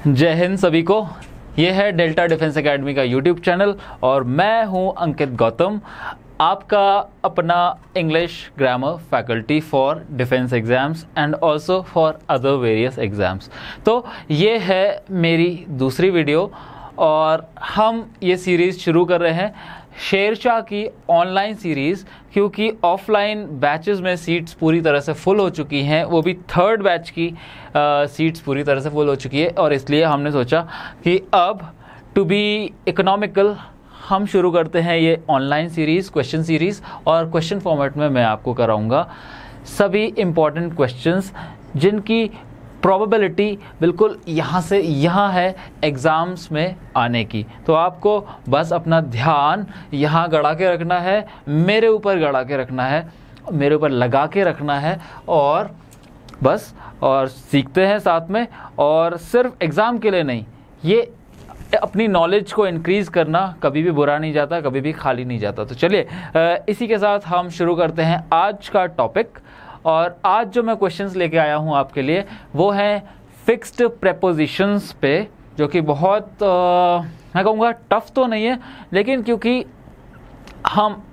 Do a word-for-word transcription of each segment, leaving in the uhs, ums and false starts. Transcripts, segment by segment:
जय हिंद सभी को। ये है डेल्टा डिफेंस एकेडमी का यूट्यूब चैनल और मैं हूं अंकित गौतम, आपका अपना English grammar faculty for defence exams and also for other various exams. तो ये है मेरी दूसरी वीडियो और हम ये सीरीज़ शुरू कर रहे हैं शेरशाह की ऑनलाइन सीरीज़, क्योंकि ऑफलाइन बैचेस में सीट्स पूरी तरह से फुल हो चुकी हैं, वो भी थर्ड बैच की आ, सीट्स पूरी तरह से फुल हो चुकी है और इसलिए हमने सोचा कि अब टू बी इकोनॉमिकल हम शुरू करते हैं ये ऑनलाइन सीरीज़, क्वेश्चन सीरीज़। और क्वेश्चन फॉर्मेट में मैं आपको कराऊंगा सभी इम्पॉर्टेंट क्वेश्चंस जिनकी प्रोबेबिलिटी बिल्कुल यहाँ से यहाँ है एग्ज़ाम्स में आने की। तो आपको बस अपना ध्यान यहाँ गड़ा के रखना है, मेरे ऊपर गड़ा के रखना है, मेरे ऊपर लगा के रखना है और बस और सीखते हैं साथ में। और सिर्फ एग्ज़ाम के लिए नहीं, ये अपनी नॉलेज को इंक्रीज़ करना कभी भी बुरा नहीं जाता, कभी भी खाली नहीं जाता। तो चलिए इसी के साथ हम शुरू करते हैं आज का टॉपिक। और आज जो मैं क्वेश्चंस लेके आया हूँ आपके लिए वो हैं फिक्स्ड प्रेपोजिशंस पे, जो कि बहुत आ, मैं कहूँगा टफ तो नहीं है, लेकिन क्योंकि हम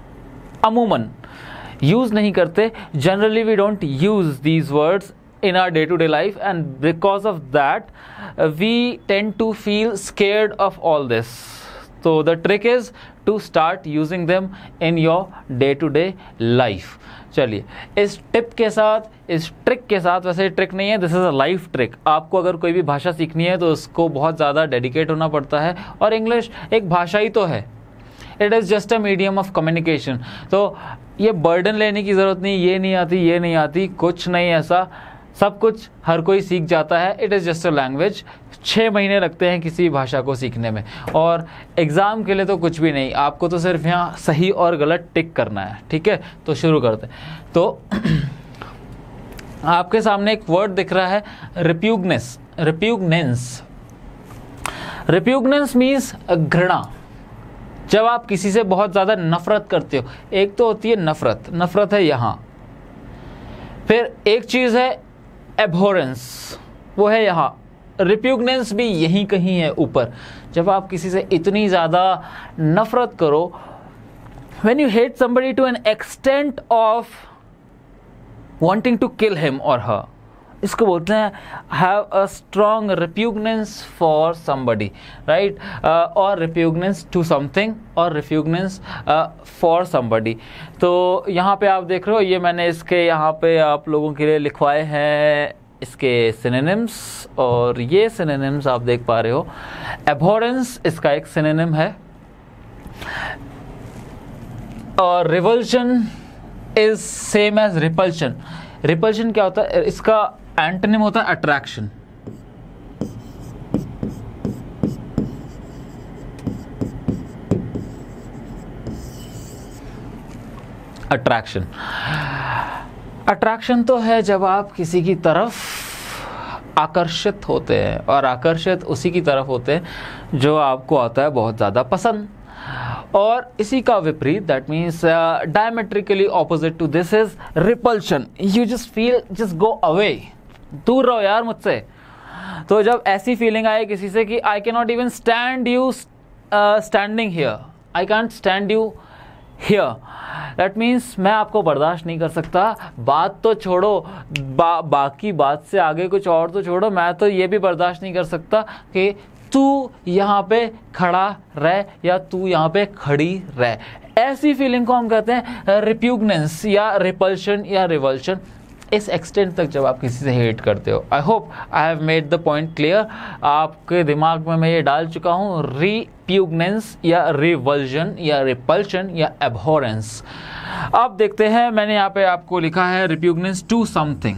अमूमन यूज़ नहीं करते, generally we don't use these words in our day-to-day life, and because of that uh, we tend to feel scared of all this. So the trick is to start using them in your day-to-day life. चलिए इस tip के साथ, इस trick के साथ, वैसे trick नहीं है, this is a life trick. आपको अगर कोई भी भाषा सीखनी है तो उसको बहुत ज़्यादा डेडिकेट होना पड़ता है, और इंग्लिश एक भाषा ही तो है, it is just a medium of communication. तो ये बर्डन लेने की ज़रूरत नहीं, ये नहीं आती, ये नहीं आती, कुछ नहीं ऐसा, सब कुछ हर कोई सीख जाता है। It is just a language. छः महीने लगते हैं किसी भाषा को सीखने में, और एग्ज़ाम के लिए तो कुछ भी नहीं, आपको तो सिर्फ यहाँ सही और गलत टिक करना है। ठीक है, तो शुरू करते हैं। तो आपके सामने एक वर्ड दिख रहा है, रिप्यूगनेस। रिप्यूगनेंस रिप्यूगनेंस मीन्स घृणा। जब आप किसी से बहुत ज़्यादा नफरत करते हो, एक तो होती है नफरत, नफरत है यहाँ, फिर एक चीज़ है एब्होरेंस, वो है यहाँ, रिप्यूगनेंस भी यहीं कहीं है ऊपर। जब आप किसी से इतनी ज़्यादा नफरत करो, when you hate somebody to an extent of wanting to kill him और हर, इसको बोलते हैं have a strong repugnance for somebody, right, और रिप्यूगनेंस टू समथिंग और रिप्यूगनेंस फॉर समबडी। तो यहाँ पे आप देख रहे हो, ये मैंने इसके यहाँ पे आप लोगों के लिए लिखवाए हैं इसके सिनोनिम्स, और ये सिनोनिम्स आप देख पा रहे हो। एब्होरेंस इसका एक सिनोनिम है, और revulsion is same as repulsion. Repulsion क्या होता है, इसका एंटोनिम होता है अट्रैक्शन। अट्रैक्शन अट्रैक्शन तो है जब आप किसी की तरफ आकर्षित होते हैं, और आकर्षित उसी की तरफ होते हैं जो आपको आता है बहुत ज़्यादा पसंद। और इसी का विपरीत, that means diametrically opposite to this is repulsion. You just feel, just go away, दूर रहो यार मुझसे। तो जब ऐसी फीलिंग आए किसी से कि I can not even stand you standing here, I can't stand you here, that means मैं आपको बर्दाश्त नहीं कर सकता। बात तो छोड़ो, बा, बाकी बात से आगे कुछ और तो छोड़ो, मैं तो ये भी बर्दाश्त नहीं कर सकता कि तू यहाँ पे खड़ा रह या तू यहाँ पे खड़ी रह। ऐसी फीलिंग को हम कहते हैं रिप्यूगनेंस या रिपल्शन या रिवल्शन। इस एक्सटेंट तक जब आप किसी से हेट करते हो। I hope I have made the point clear. आपके दिमाग में मैं ये डाल चुका हूँ, रिप्यूगनेंस या रिवल्जन या रिपल्शन या एब्होरेंस। अब देखते हैं, मैंने यहाँ पे आपको लिखा है रिप्यूगनेंस टू समथिंग।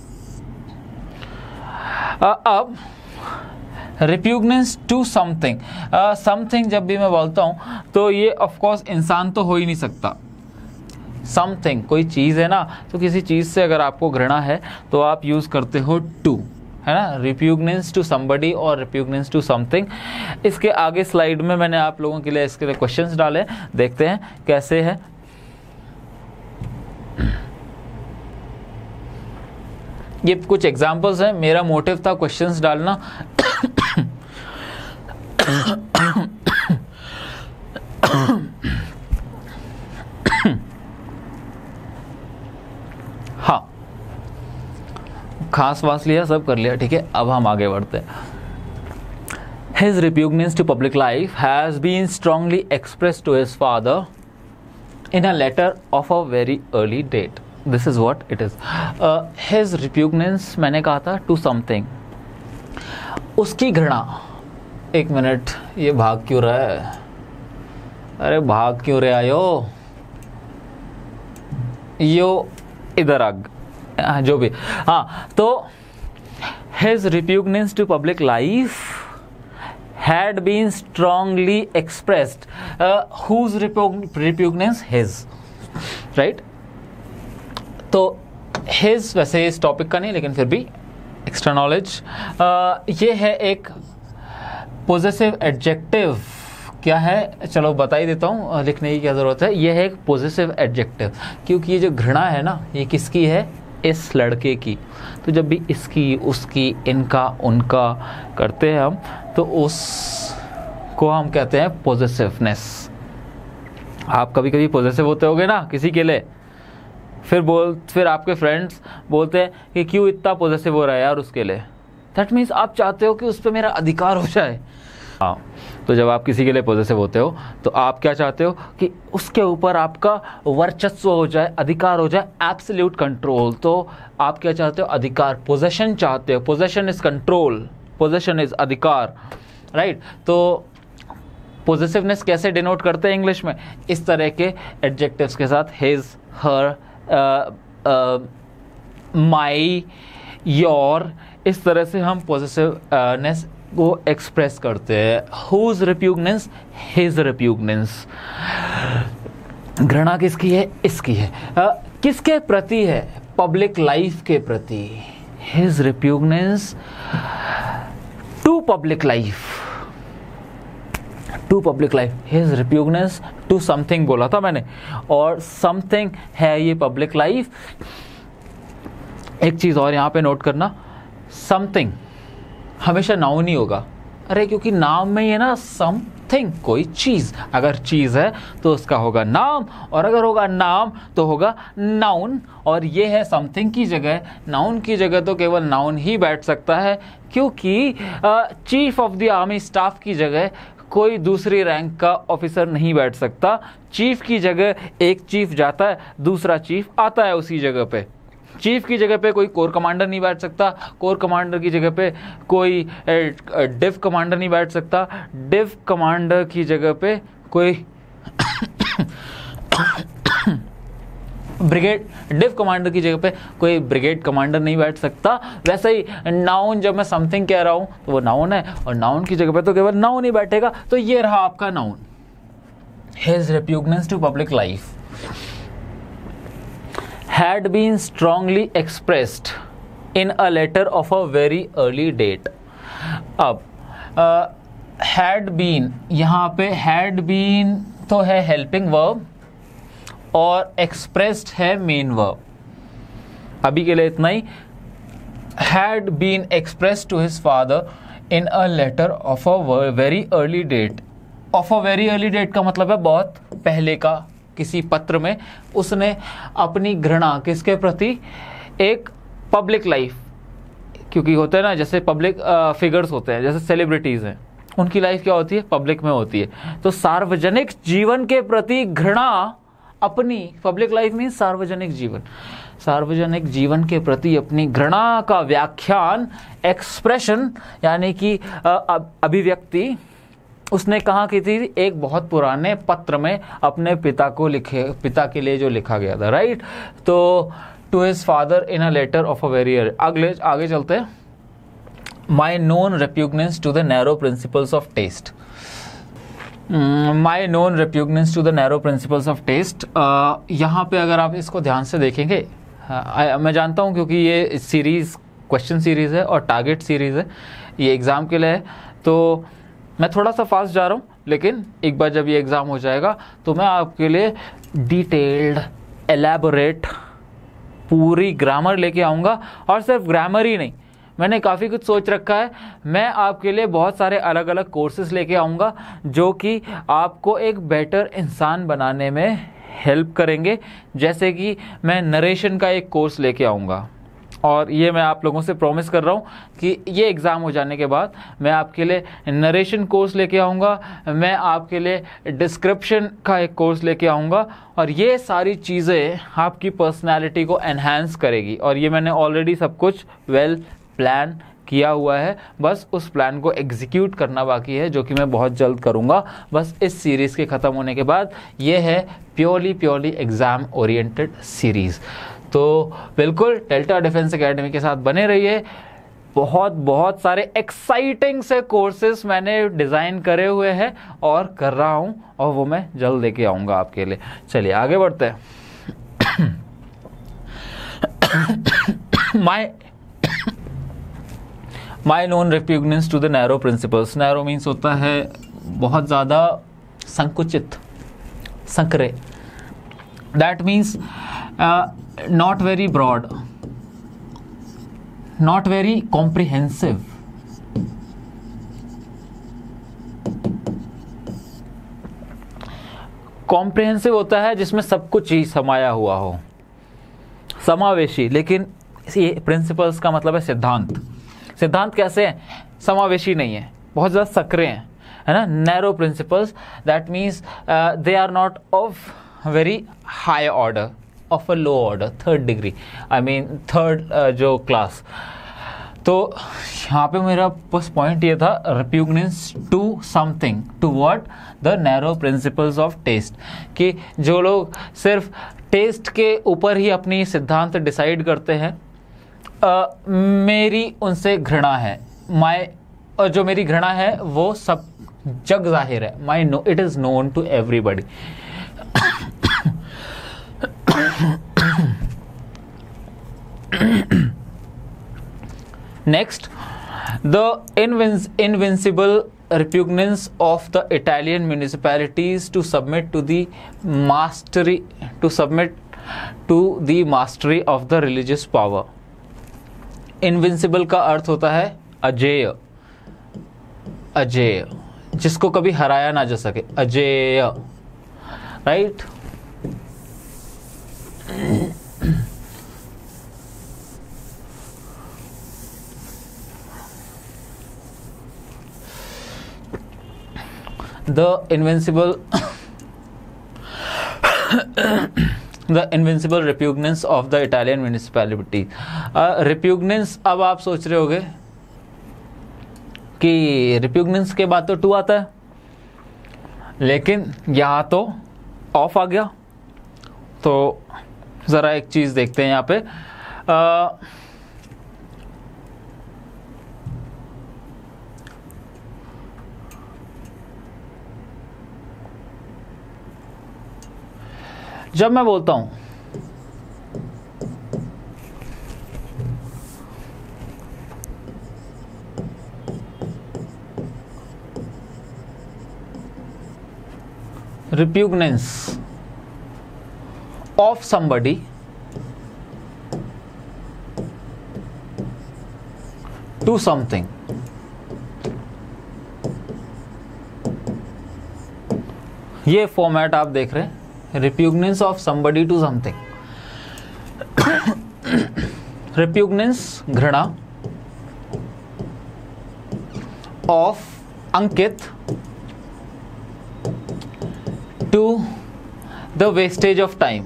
अब रिप्यूगनेंस टू समथिंग, समथिंग जब भी मैं बोलता हूँ तो ये ऑफ कोर्स इंसान तो हो ही नहीं सकता। समथिंग कोई चीज़ है ना, तो किसी चीज़ से अगर आपको घृणा है तो आप यूज़ करते हो टू, है ना, रिप्यूगनेंस टू समबडी और रिप्यूगनेंस टू समथिंग। इसके आगे स्लाइड में मैंने आप लोगों के लिए इसके लिए क्वेश्चंस डाले, देखते हैं कैसे है। ये कुछ एग्जांपल्स हैं, मेरा मोटिव था क्वेश्चंस डालना हाँ, खांस वास लिया, सब कर लिया, ठीक है। अब हम आगे बढ़ते हैं। His repugnance to public life has been strongly expressed to his father in a letter of a very early date. This is what it is. Uh, his repugnance, मैंने कहा था to something. उसकी घृणा। एक मिनट, ये भाग क्यों रहा है? अरे भाग क्यों रहा है यो? यो इधर आ, जो भी। हाँ, तो his repugnance to public life had been strongly expressed. Uh, whose repug- repugnance? His, right? तो his वैसे इस टॉपिक का नहीं, लेकिन फिर भी एक्स्ट्रा नॉलेज। uh, ये है एक पोजेसिव एडजेक्टिव। क्या है, चलो बता ही देता हूँ, लिखने की क्या ज़रूरत है। ये है एक पोजेसिव एडजेक्टिव, क्योंकि ये जो घृणा है ना, ये किसकी है? इस लड़के की। तो जब भी इसकी, उसकी, इनका, उनका करते हैं हम, तो उस को हम कहते हैं पोजेसिवनेस। आप कभी कभी पोजेसिव होते होगे ना किसी के लिए, फिर बोल फिर आपके फ्रेंड्स बोलते हैं कि क्यों इतना पोजेसिव हो रहा है यार उसके लिए। दैट मीन्स आप चाहते हो कि उस पर मेरा अधिकार हो जाए। हाँ, तो जब आप किसी के लिए पॉजिटिव होते हो तो आप क्या चाहते हो कि उसके ऊपर आपका वर्चस्व हो जाए, अधिकार हो जाए, एब्सोल्यूट कंट्रोल। तो आप क्या चाहते हो? अधिकार, पोजेशन चाहते हो। Possession is control, possession is अधिकार, राइट। तो पोजेसिवनेस कैसे डिनोट करते हैं इंग्लिश में? इस तरह के एडजेक्टिव्स के साथ, हिज, हर, माई, योर, इस तरह से हम पोजेसिवनेस को एक्सप्रेस करते हैं। Whose repugnance? His repugnance. घृणा किसकी है? इसकी है। uh, किसके प्रति है? पब्लिक लाइफ के प्रति। His repugnance to public life, to public life. His repugnance to something बोला था मैंने, और समथिंग है ये पब्लिक लाइफ। एक चीज और यहां पे नोट करना, समथिंग हमेशा नाउन ही होगा। अरे क्योंकि नाम में ही है ना समथिंग, कोई चीज। अगर चीज है तो उसका होगा नाम, और अगर होगा नाम तो होगा नाउन। और ये है समथिंग की जगह, नाउन की जगह तो केवल नाउन ही बैठ सकता है, क्योंकि chief of the army staff की जगह कोई दूसरी रैंक का ऑफिसर नहीं बैठ सकता। चीफ की जगह एक चीफ जाता है, दूसरा चीफ आता है उसी जगह पे। चीफ की जगह पे कोई कोर कमांडर नहीं बैठ सकता, कोर कमांडर की जगह पे कोई डिव कमांडर नहीं बैठ सकता, डिव कमांडर की जगह पे कोई ब्रिगेड डिव कमांडर की जगह पे कोई ब्रिगेड कमांडर नहीं बैठ सकता। वैसे ही नाउन, जब मैं समथिंग कह रहा हूं तो वो नाउन है, और नाउन की जगह पे तो केवल नाउन ही बैठेगा। तो ये रहा आपका noun. His repugnance to public life had been strongly expressed in a letter of a very early date. अब uh, had been, यहाँ पे had been तो है helping verb, और expressed है main verb। अभी के लिए इतना ही। had been expressed to his father in a letter of a very early date. of a very early date का मतलब है बहुत पहले का किसी पत्र में उसने अपनी घृणा किसके प्रति? एक पब्लिक लाइफ, क्योंकि होता है ना, जैसे पब्लिक फिगर्स होते हैं, जैसे सेलिब्रिटीज हैं, उनकी लाइफ क्या होती है? पब्लिक में होती है। तो सार्वजनिक जीवन के प्रति घृणा अपनी, पब्लिक लाइफ में सार्वजनिक जीवन, सार्वजनिक जीवन के प्रति अपनी घृणा का व्याख्यान, एक्सप्रेशन यानी कि अभिव्यक्ति उसने कहाँ की थी? एक बहुत पुराने पत्र में अपने पिता को लिखे, पिता के लिए जो लिखा गया था, राइट। तो to his father in a letter of a very year. अगले आगे चलते हैं। My known repugnance to the narrow principles of taste. My known repugnance to the narrow principles of taste. यहाँ पे अगर आप इसको ध्यान से देखेंगे, uh, मैं जानता हूँ क्योंकि ये सीरीज क्वेश्चन सीरीज है और टारगेट सीरीज है, ये एग्जाम के लिए है, तो मैं थोड़ा सा फास्ट जा रहा हूँ, लेकिन एक बार जब ये एग्ज़ाम हो जाएगा तो मैं आपके लिए डिटेल्ड, एलैबोरेट पूरी ग्रामर लेके आऊँगा। और सिर्फ ग्रामर ही नहीं, मैंने काफ़ी कुछ सोच रखा है। मैं आपके लिए बहुत सारे अलग अलग कोर्सेज लेके आऊँगा जो कि आपको एक बेटर इंसान बनाने में हेल्प करेंगे। जैसे कि मैं नरेशन का एक कोर्स लेके आऊँगा, और ये मैं आप लोगों से प्रॉमिस कर रहा हूँ कि ये एग्ज़ाम हो जाने के बाद मैं आपके लिए नरेशन कोर्स लेके आऊँगा, मैं आपके लिए डिस्क्रिप्शन का एक कोर्स लेके आऊँगा, और ये सारी चीज़ें आपकी पर्सनालिटी को एनहांस करेगी। और ये मैंने ऑलरेडी सब कुछ वेल प्लान किया हुआ है, बस उस प्लान को एग्जीक्यूट करना बाकी है, जो कि मैं बहुत जल्द करूँगा बस इस सीरीज़ के ख़त्म होने के बाद। ये है purely purely exam oriented series. तो बिल्कुल डेल्टा डिफेंस एकेडमी के साथ बने रहिए। बहुत बहुत सारे एक्साइटिंग से कोर्सेज मैंने डिज़ाइन करे हुए हैं और कर रहा हूं, और वो मैं जल्द लेके आऊँगा आपके लिए। चलिए आगे बढ़ते हैं। My my known repugnance to the narrow principles. Narrow means होता है बहुत ज़्यादा संकुचित, संकरे। That means not very broad, not very comprehensive, comprehensive होता है जिसमें सब कुछ ही समाया हुआ हो, समावेशी। लेकिन ये प्रिंसिपल्स का मतलब है सिद्धांत। सिद्धांत कैसे हैं? समावेशी नहीं है, बहुत ज़्यादा सक्रिय हैं, है ना। Narrow principles, that means they are not of very high order, of a low order, third degree, I mean third जो क्लास। तो यहाँ पे मेरा बस पॉइंट ये था, repugnance to something, to what, the narrow principles of taste, कि जो लोग सिर्फ टेस्ट के ऊपर ही अपनी सिद्धांत डिसाइड करते हैं, uh, मेरी उनसे घृणा है। माई और जो मेरी घृणा है वो सब जग जाहिर है, my no it is known to everybody. Next, the invinc- invincible repugnance of the Italian municipalities to submit to the mastery to submit to the mastery of the religious power. Invincible का अर्थ होता है अजेय, अजेय, जिसको कभी हराया ना जा सके, अजेय, right. The invincible the invincible repugnance of the Italian municipality. uh, repugnance, अब आप सोच रहे होगे कि repugnance के बाद तो टू आता है, लेकिन यहाँ तो ऑफ आ गया। तो ज़रा एक चीज़ देखते हैं यहाँ पे। आ, जब मैं बोलता हूं repugnance of somebody to something, ये फॉर्मेट आप देख रहे हैं, repugnance of somebody to something। repugnance घृणा of Ankit to the wastage of time।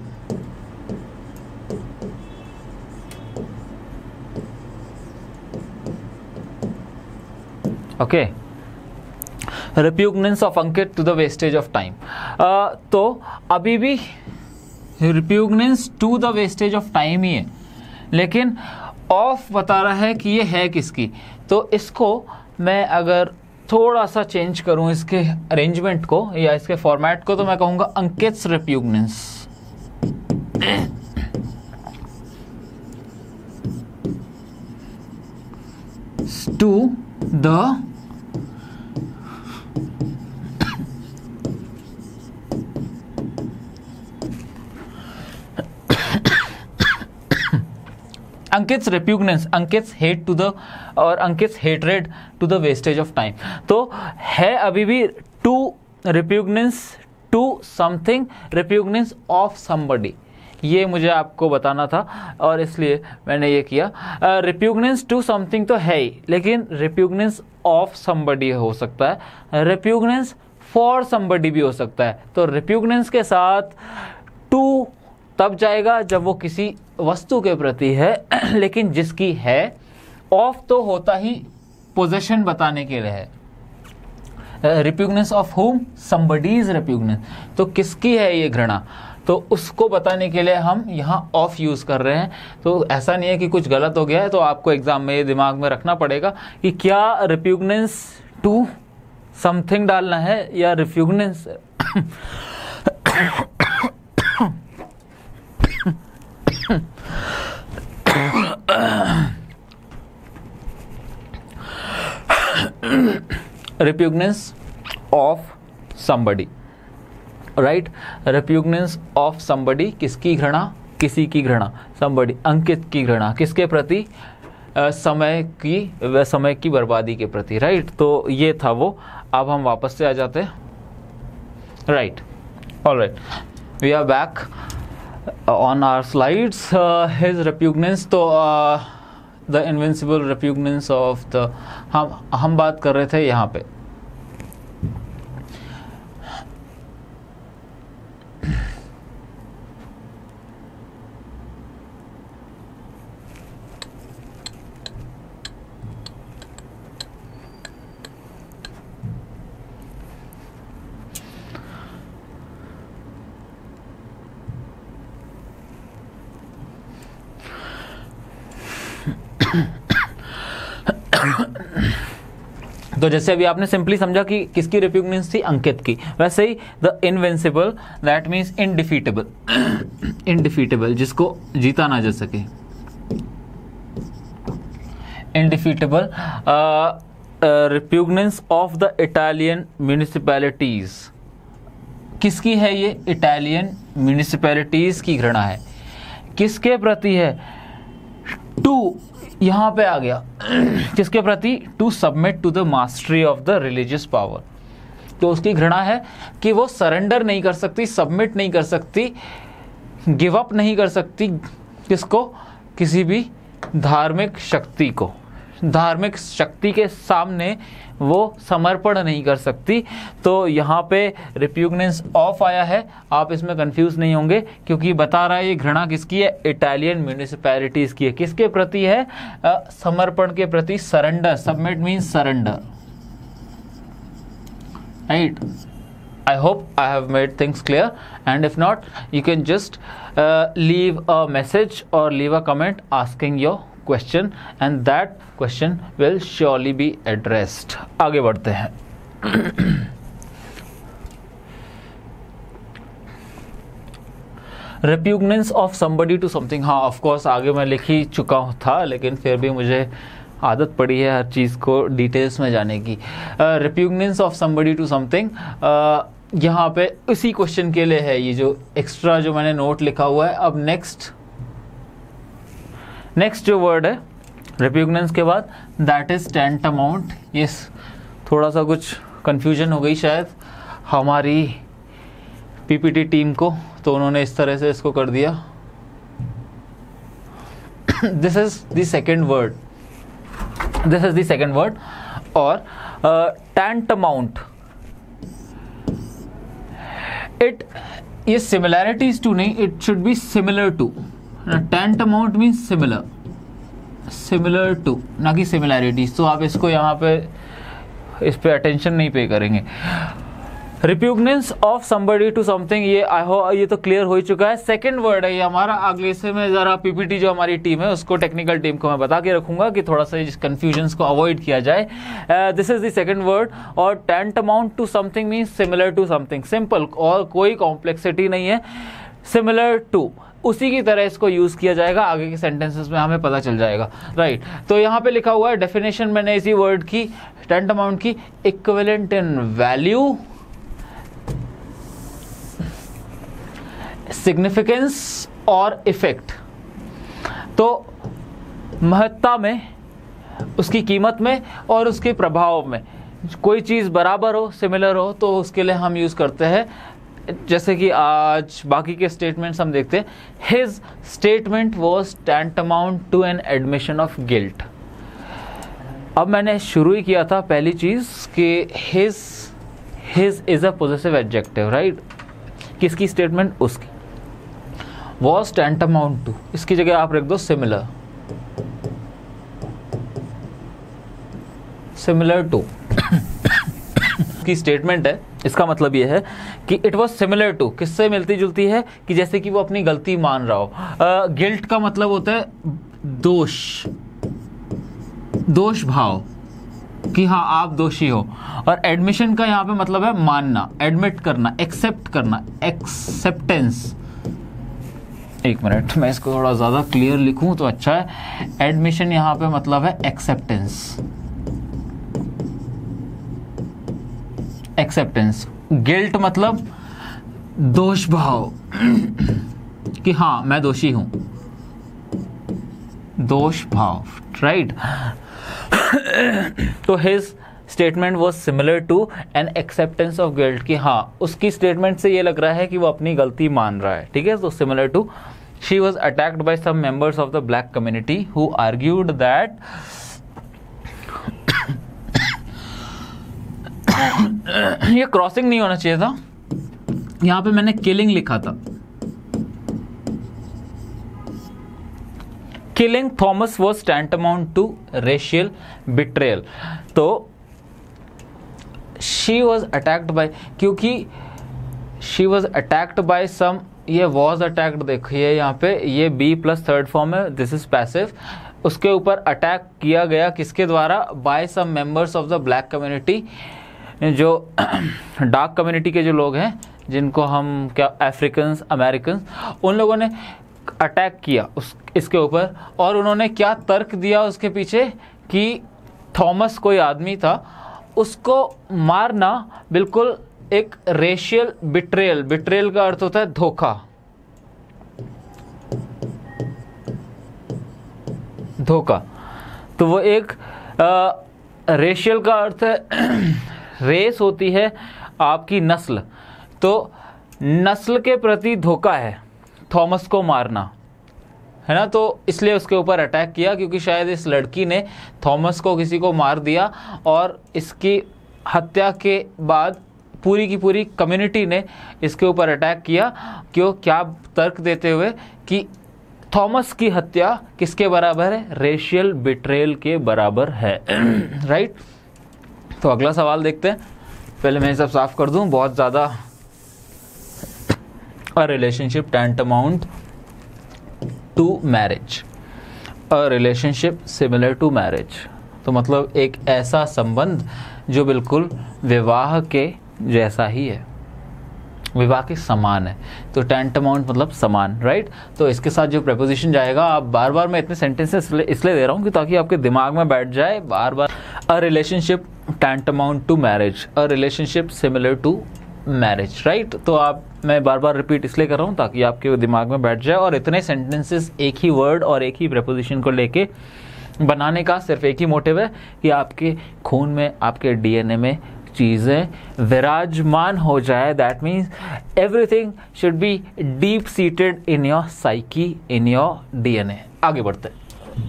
Okay, repugnance of Ankit to the wastage of time. तो अभी भी repugnance to the wastage of time ही है, लेकिन ऑफ बता रहा है कि ये है किसकी। तो इसको मैं अगर थोड़ा सा चेंज करूं इसके अरेंजमेंट को या इसके फॉर्मेट को, तो मैं कहूंगा Ankit's repugnance to the Ankit's repugnance, Ankit's hate to the और Ankit's hatred to the wastage of time. तो है अभी भी to repugnance to something, repugnance of somebody, ये मुझे आपको बताना था और इसलिए मैंने ये किया। रिप्यूगनेंस टू समथिंग तो है ही, लेकिन रिप्यूगनेंस ऑफ समबडी हो सकता है, रिप्यूगनेंस फॉर समबडी भी हो सकता है। तो रिप्यूगनेंस के साथ टू तब जाएगा जब वो किसी वस्तु के प्रति है, लेकिन जिसकी है। ऑफ तो होता ही पोजेशन बताने के लिए है। Repugnance of whom, somebody's repugnance, तो किसकी है ये घृणा, तो उसको बताने के लिए हम यहाँ ऑफ यूज कर रहे हैं। तो ऐसा नहीं है कि कुछ गलत हो गया है, तो आपको एग्जाम में ये दिमाग में रखना पड़ेगा कि क्या रिप्यूगनेंस टू समथिंग डालना है या repugnance repugnance of somebody, right. Repugnance of somebody, किसकी घृणा, किसी की घृणा, समबडी अंकित की घृणा, किसके प्रति, uh, समय की व समय की बर्बादी के प्रति, राइट। तो ये था वो। अब हम वापस से आ जाते हैं, right. Alright, we are back on our slides. His repugnance, तो the invincible repugnance of the, हम हम बात कर रहे थे यहाँ पे तो जैसे अभी आपने सिंपली समझा कि किसकी रिप्यूगनेंस थी, अंकित की, वैसे ही the invincible that means indefeatable, indefeatable जिसको जीता ना जा सके, indefeatable repugnance of the Italian municipalities, किसकी है ये, इटालियन म्यूनिसिपैलिटीज की घृणा है, किसके प्रति है, टू यहां पे आ गया, किसके प्रति, to submit to the mastery of the religious power, तो उसकी घृणा है कि वो सरेंडर नहीं कर सकती, सबमिट नहीं कर सकती, गिव अप नहीं कर सकती, किसको, किसी भी धार्मिक शक्ति को, धार्मिक शक्ति के सामने वो समर्पण नहीं कर सकती। तो यहाँ पे रिप्यूगनेंस ऑफ आया है, आप इसमें कंफ्यूज नहीं होंगे क्योंकि बता रहा है ये घृणा किसकी है, इटालियन म्यूनिसिपैलिटीज की है, किसके प्रति है, आ, समर्पण के प्रति, surrender, submit means surrender, right. I hope I have made things clear, and if not you can just uh, leave a message or leave a comment asking your question and that question will surely be addressed. आगे बढ़ते हैं। Repugnance of somebody to something, हाँ of course आगे मैं लिख ही चुका था, लेकिन फिर भी मुझे आदत पड़ी है हर चीज़ को डिटेल्स में जाने की। Repugnance of somebody to something, यहाँ पे इसी क्वेश्चन के लिए है ये जो एक्स्ट्रा जो मैंने नोट लिखा हुआ है। अब नेक्स्ट नेक्स्ट जो वर्ड है रिप्यूगनेंस के बाद, दैट इज टैंटामाउंट। यस, थोड़ा सा कुछ कंफ्यूजन हो गई शायद हमारी पीपीटी टीम को, तो उन्होंने इस तरह से इसको कर दिया। This is the second word, this is the second word. और टैंटामाउंट, इट ये सिमिलैरिटीज टू नहीं, it should be similar to. Tantamount means similar, similar to, ना कि सिमिलैरिटीज। तो आप इसको यहाँ पे इस पे अटेंशन नहीं पे करेंगे। Repugnance of somebody to something, ये आई हो ये तो क्लियर हो ही चुका है। सेकंड वर्ड है ये हमारा। अगले से मैं जरा पीपीटी जो हमारी टीम है उसको, टेक्निकल टीम को मैं बता के रखूंगा कि थोड़ा सा इस कंफ्यूजन्स को अवॉइड किया जाए। This is the second word. और tantamount to something means similar to something, simple, और कोई कॉम्प्लेक्सिटी नहीं है। सिमिलर टू, उसी की तरह इसको यूज किया जाएगा, आगे के सेंटेंसेस में हमें पता चल जाएगा, राइट। तो यहाँ पे लिखा हुआ है डेफिनेशन मैंने इसी वर्ड की, टैंटामाउंट की, इक्विवेलेंट इन वैल्यू, सिग्निफिकेंस और इफेक्ट। तो महत्ता में, उसकी कीमत में और उसके प्रभाव में। कोई चीज़ बराबर हो, सिमिलर हो, तो उसके लिए हम यूज़ करते हैं, जैसे कि आज बाकी के स्टेटमेंट्स हम देखते हैं। His statement was tantamount to an admission of guilt. अब मैंने शुरू ही किया था पहली चीज़ कि his his is a possessive adjective, right. किसकी स्टेटमेंट? उसकी। वॉज टैंटमाउंट टू, इसकी जगह आप रख दो सिमिलर, सिमिलर टू की स्टेटमेंट है। इसका मतलब यह है कि इट वॉज सिमिलर टू, किससे मिलती जुलती है? कि जैसे कि वो अपनी गलती मान रहा हो। गिल्ट का मतलब होता है दोष, दोष भाव, कि हाँ आप दोषी हो। और एडमिशन का यहाँ पे मतलब है मानना, एडमिट करना, एक्सेप्ट करना, एक्सेप्टेंस। एक मिनट, मैं इसको थोड़ा ज़्यादा क्लियर लिखूं तो अच्छा है। एडमिशन यहाँ पे मतलब है एक्सेप्टेंस, एक्सेप्टेंस। गिल्ट मतलब दोष भाव, कि हाँ मैं दोषी हूं, दोष भाव, राइट। तो his statement was similar to an acceptance of guilt, कि हाँ उसकी स्टेटमेंट से ये लग रहा है कि वो अपनी गलती मान रहा है, ठीक है। तो similar to. She was attacked by some members of the black community who argued that ये क्रॉसिंग नहीं होना चाहिए था, यहां पे मैंने किलिंग लिखा था। Killing Thomas was tantamount to racial betrayal. तो शी वॉज अटैक्ड बाय, क्योंकि she was attacked by some, ये वॉज अटैक्ड देखिए यहाँ पे, ये बी प्लस थर्ड फॉर्म है, दिस इज पैसिव। उसके ऊपर अटैक किया गया किसके द्वारा? By some members of the black community, जो डार्क कम्युनिटी के जो लोग हैं, जिनको हम क्या अफ्रीकन्स, अमेरिकन, उन लोगों ने अटैक किया उस इसके ऊपर। और उन्होंने क्या तर्क दिया उसके पीछे? कि थॉमस कोई आदमी था, उसको मारना बिल्कुल एक रेशियल बिट्रेयल, बिट्रेयल का अर्थ होता है धोखा, धोखा। तो वो एक रेशियल का अर्थ है, रेस होती है आपकी नस्ल, तो नस्ल के प्रति धोखा है थॉमस को मारना, है ना। तो इसलिए उसके ऊपर अटैक किया, क्योंकि शायद इस लड़की ने थॉमस को किसी को मार दिया, और इसकी हत्या के बाद पूरी की पूरी कम्युनिटी ने इसके ऊपर अटैक किया। क्यों? क्या तर्क देते हुए कि थॉमस की हत्या किसके बराबर है? रेशियल बिट्रेयल के बराबर है, राइट। तो अगला सवाल देखते हैं। पहले मैं सब साफ कर दूं, बहुत ज़्यादा। A relationship tantamount to marriage, a relationship similar to marriage, तो मतलब एक ऐसा संबंध जो बिल्कुल विवाह के जैसा ही है, विवाह के समान है। तो टैंटमाउंट मतलब समान, राइट। तो इसके साथ जो प्रपोजिशन जाएगा, आप बार बार मैं इतने सेंटेंसेस इसलिए दे रहा हूँ कि ताकि आपके दिमाग में बैठ जाए बार बार। A relationship tantamount to marriage, a relationship similar to marriage, right. तो आप, मैं बार बार रिपीट इसलिए कर रहा हूँ ताकि आपके दिमाग में बैठ जाए। और इतने सेंटेंसेस एक ही वर्ड और एक ही प्रपोजिशन को लेके बनाने का सिर्फ एक ही मोटिव है कि आपके खून में, आपके डीएनए में चीज़ें विराजमान हो जाए। That means everything should be deep seated in your psyche, in your DNA. आगे बढ़ते हैं।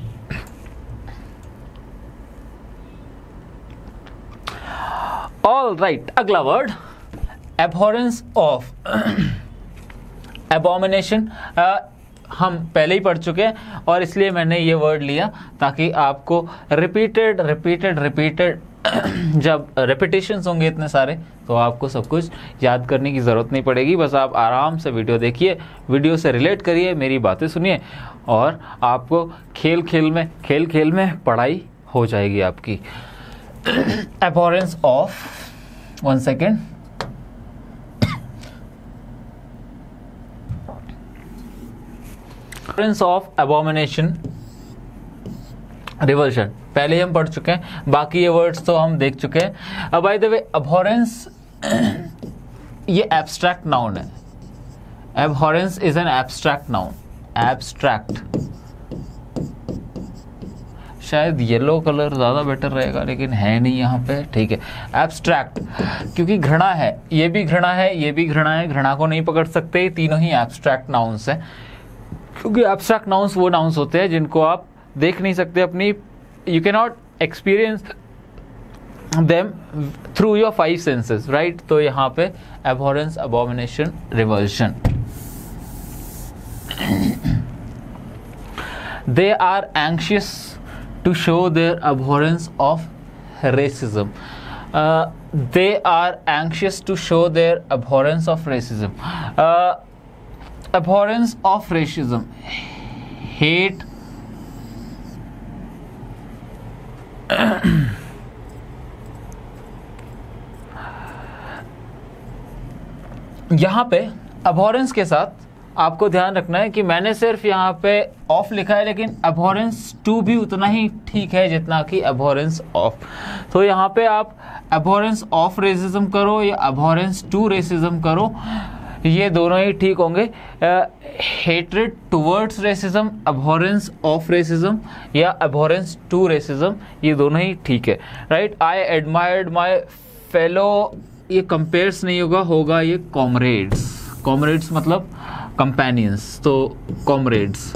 ऑल राइट, अगला वर्ड एबहॉरेंस ऑफ, एबॉमिनेशन। हम पहले ही पढ़ चुके हैं और इसलिए मैंने ये वर्ड लिया ताकि आपको रिपीटेड रिपीटेड रिपीटेड जब रेपिटेशंस होंगे इतने सारे तो आपको सब कुछ याद करने की ज़रूरत नहीं पड़ेगी। बस आप आराम से वीडियो देखिए, वीडियो से रिलेट करिए, मेरी बातें सुनिए और आपको खेल खेल में खेल खेल में पढ़ाई हो जाएगी आपकी। Abhorrence of, one second, abhorrence of, abomination, revulsion पहले हम पढ़ चुके हैं, बाकी ये वर्ड्स तो हम देख चुके हैं। अब बाय द वे एबहॉरेंस ये एब्स्ट्रैक्ट नाउन है। Abhorrence is an abstract noun, abstract शायद येलो कलर ज़्यादा बेटर रहेगा, लेकिन है नहीं यहाँ पे, ठीक है। एब्स्ट्रैक्ट, क्योंकि घृणा है, ये भी घृणा है, ये भी घृणा है, घृणा को नहीं पकड़ सकते, तीनों ही एब्स्ट्रैक्ट नाउन्स हैं, क्योंकि एब्स्ट्रैक्ट नाउन्स वो नाउन्स होते हैं जिनको आप देख नहीं सकते अपनी, you can not experience them through your five senses, right. तो यहाँ पे abhorrence, abomination, revulsion. They are anxious to show their abhorrence of racism. Uh, they are anxious to show their abhorrence of racism. Uh, abhorrence of racism. Hate. यहाँ पे abhorrence के साथ आपको ध्यान रखना है कि मैंने सिर्फ यहाँ पे ऑफ लिखा है, लेकिन अबहॉरेंस टू भी उतना ही ठीक है जितना कि अबहॉरेंस ऑफ। तो यहाँ पे आप अबहॉरेंस ऑफ रेसिज्म करो या अबहॉरेंस टू रेसिज्म करो, ये दोनों ही ठीक होंगे। Hatred towards racism, abhorrence of racism या अबहॉरेंस टू रेसिज्म, ये दोनों ही ठीक है, right. I admired my fellow, ये कंपेयर्स नहीं होगा, होगा ये कॉमरेड्स। कॉमरेड्स मतलब कंपेनियंस, तो comrades,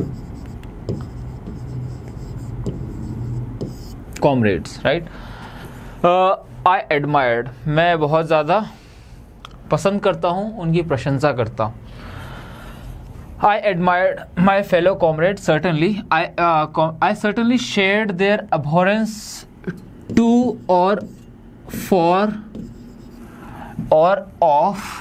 comrades, right. I admired, मैं बहुत ज़्यादा पसंद करता हूँ, उनकी प्रशंसा करता हूँ। I admired my fellow comrade, certainly I I certainly shared their abhorrence to or for or of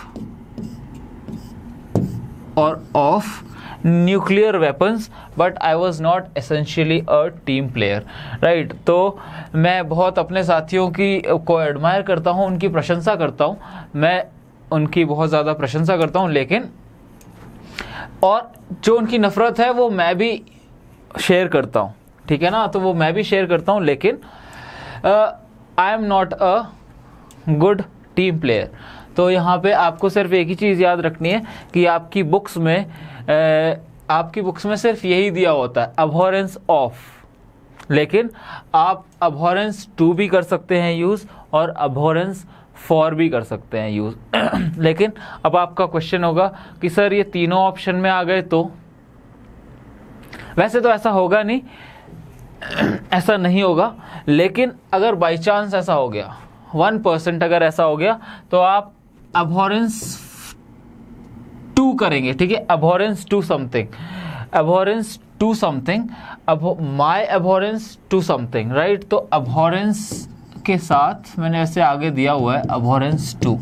or of nuclear weapons, but I was not essentially a team player, right। तो मैं बहुत अपने साथियों की को एडमायर करता हूँ, उनकी प्रशंसा करता हूँ, मैं उनकी बहुत ज़्यादा प्रशंसा करता हूँ, लेकिन और जो उनकी नफ़रत है वो मैं भी शेयर करता हूँ, ठीक है ना। तो वो मैं भी शेयर करता हूँ, लेकिन I am not a good team player. तो यहाँ पे आपको सिर्फ एक ही चीज़ याद रखनी है कि आपकी बुक्स में ए, आपकी बुक्स में सिर्फ यही दिया होता है, अबहॉरेंस ऑफ, लेकिन आप अबहॉरेंस टू भी कर सकते हैं यूज़ और अबहॉरेंस फॉर भी कर सकते हैं यूज़। लेकिन अब आपका क्वेश्चन होगा कि सर ये तीनों ऑप्शन में आ गए तो, वैसे तो ऐसा होगा नहीं, ऐसा नहीं होगा, लेकिन अगर बाई चांस ऐसा हो गया, वन परसेंट अगर ऐसा हो गया, तो आप अबहॉरेंस टू करेंगे, ठीक है। Abhorrence to something, abhorrence to something, अब my abhorrence to something, right. तो अबहॉरेंस के साथ मैंने ऐसे आगे दिया हुआ है abhorrence to.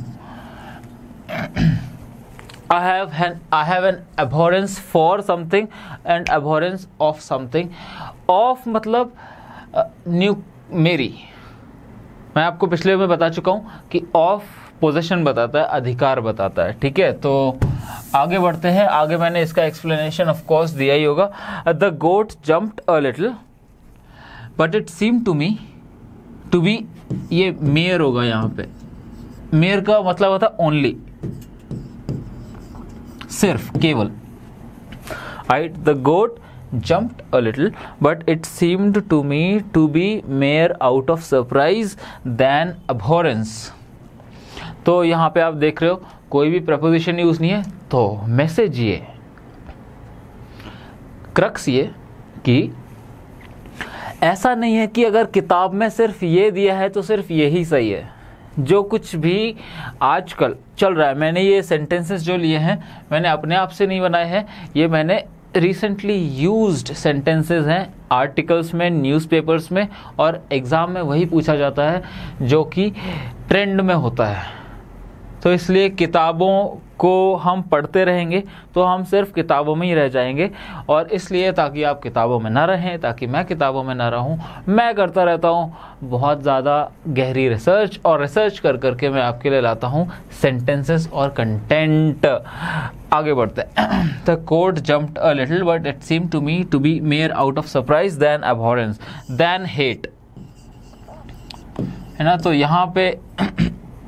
I have an I have an abhorrence for something and abhorrence of something. Of मतलब न्यू मेरी, मैं आपको पिछले में बता चुका हूँ कि ऑफ पोजेशन बताता है, अधिकार बताता है, ठीक है। तो आगे बढ़ते हैं, आगे मैंने इसका एक्सप्लेनेशन ऑफ कोर्स दिया ही होगा। The goat jumped a little but it seem to me to be, ये मेयर होगा यहाँ पे, मेयर का मतलब होता है ओनली, सिर्फ, केवल, right. The goat jumped a little but it seemed to me to be mere out of surprise than abhorrence। तो यहाँ पे आप देख रहे हो कोई भी प्रपोजिशन यूज नहीं है, तो मैसेज ये, क्रक्स ये कि ऐसा नहीं है कि अगर किताब में सिर्फ ये दिया है तो सिर्फ यही सही है। जो कुछ भी आजकल चल रहा है, मैंने ये सेंटेंसेस जो लिए हैं मैंने अपने आप से नहीं बनाए हैं, ये मैंने रिसेंटली यूज्ड सेंटेंसेस हैं आर्टिकल्स में, न्यूज़पेपर्स में, और एग्ज़ाम में वही पूछा जाता है जो कि ट्रेंड में होता है। तो इसलिए किताबों को हम पढ़ते रहेंगे तो हम सिर्फ किताबों में ही रह जाएंगे, और इसलिए ताकि आप किताबों में ना रहें, ताकि मैं किताबों में ना रहूं, मैं करता रहता हूं बहुत ज़्यादा गहरी रिसर्च, और रिसर्च कर करके मैं आपके लिए लाता हूं सेंटेंसेस और कंटेंट। आगे बढ़ते हैं। The goat jumped a little but it seemed to me to be mere out of surprise then abhorrence then hate, है ना। तो यहाँ पे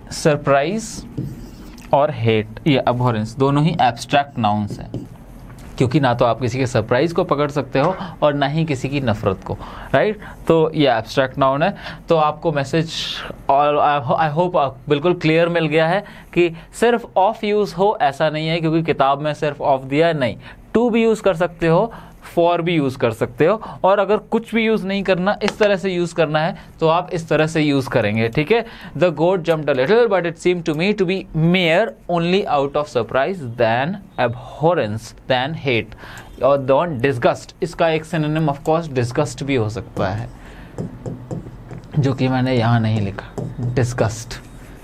सरप्राइज और हेट, ये अबहॉरेंस दोनों ही एब्स्ट्रैक्ट नाउन्स हैं, क्योंकि ना तो आप किसी के सरप्राइज को पकड़ सकते हो और ना ही किसी की नफरत को, राइट। तो ये एब्स्ट्रैक्ट नाउन है। तो आपको मैसेज और आई होप बिल्कुल क्लियर मिल गया है कि सिर्फ ऑफ यूज़ हो ऐसा नहीं है, क्योंकि किताब में सिर्फ ऑफ दिया है, नहीं, टू भी यूज़ कर सकते हो, फॉर भी यूज़ कर सकते हो, और अगर कुछ भी यूज़ नहीं करना, इस तरह से यूज़ करना है तो आप इस तरह से यूज़ करेंगे, ठीक है। The goat jumped a little but it seemed to me to be mere only out of surprise then abhorrence then hate और देन डिस्गस्ट। इसका एक सिनोनिम ऑफ कोर्स डिस्गस्ट भी हो सकता है, जो कि मैंने यहाँ नहीं लिखा, डिस्गस्ट।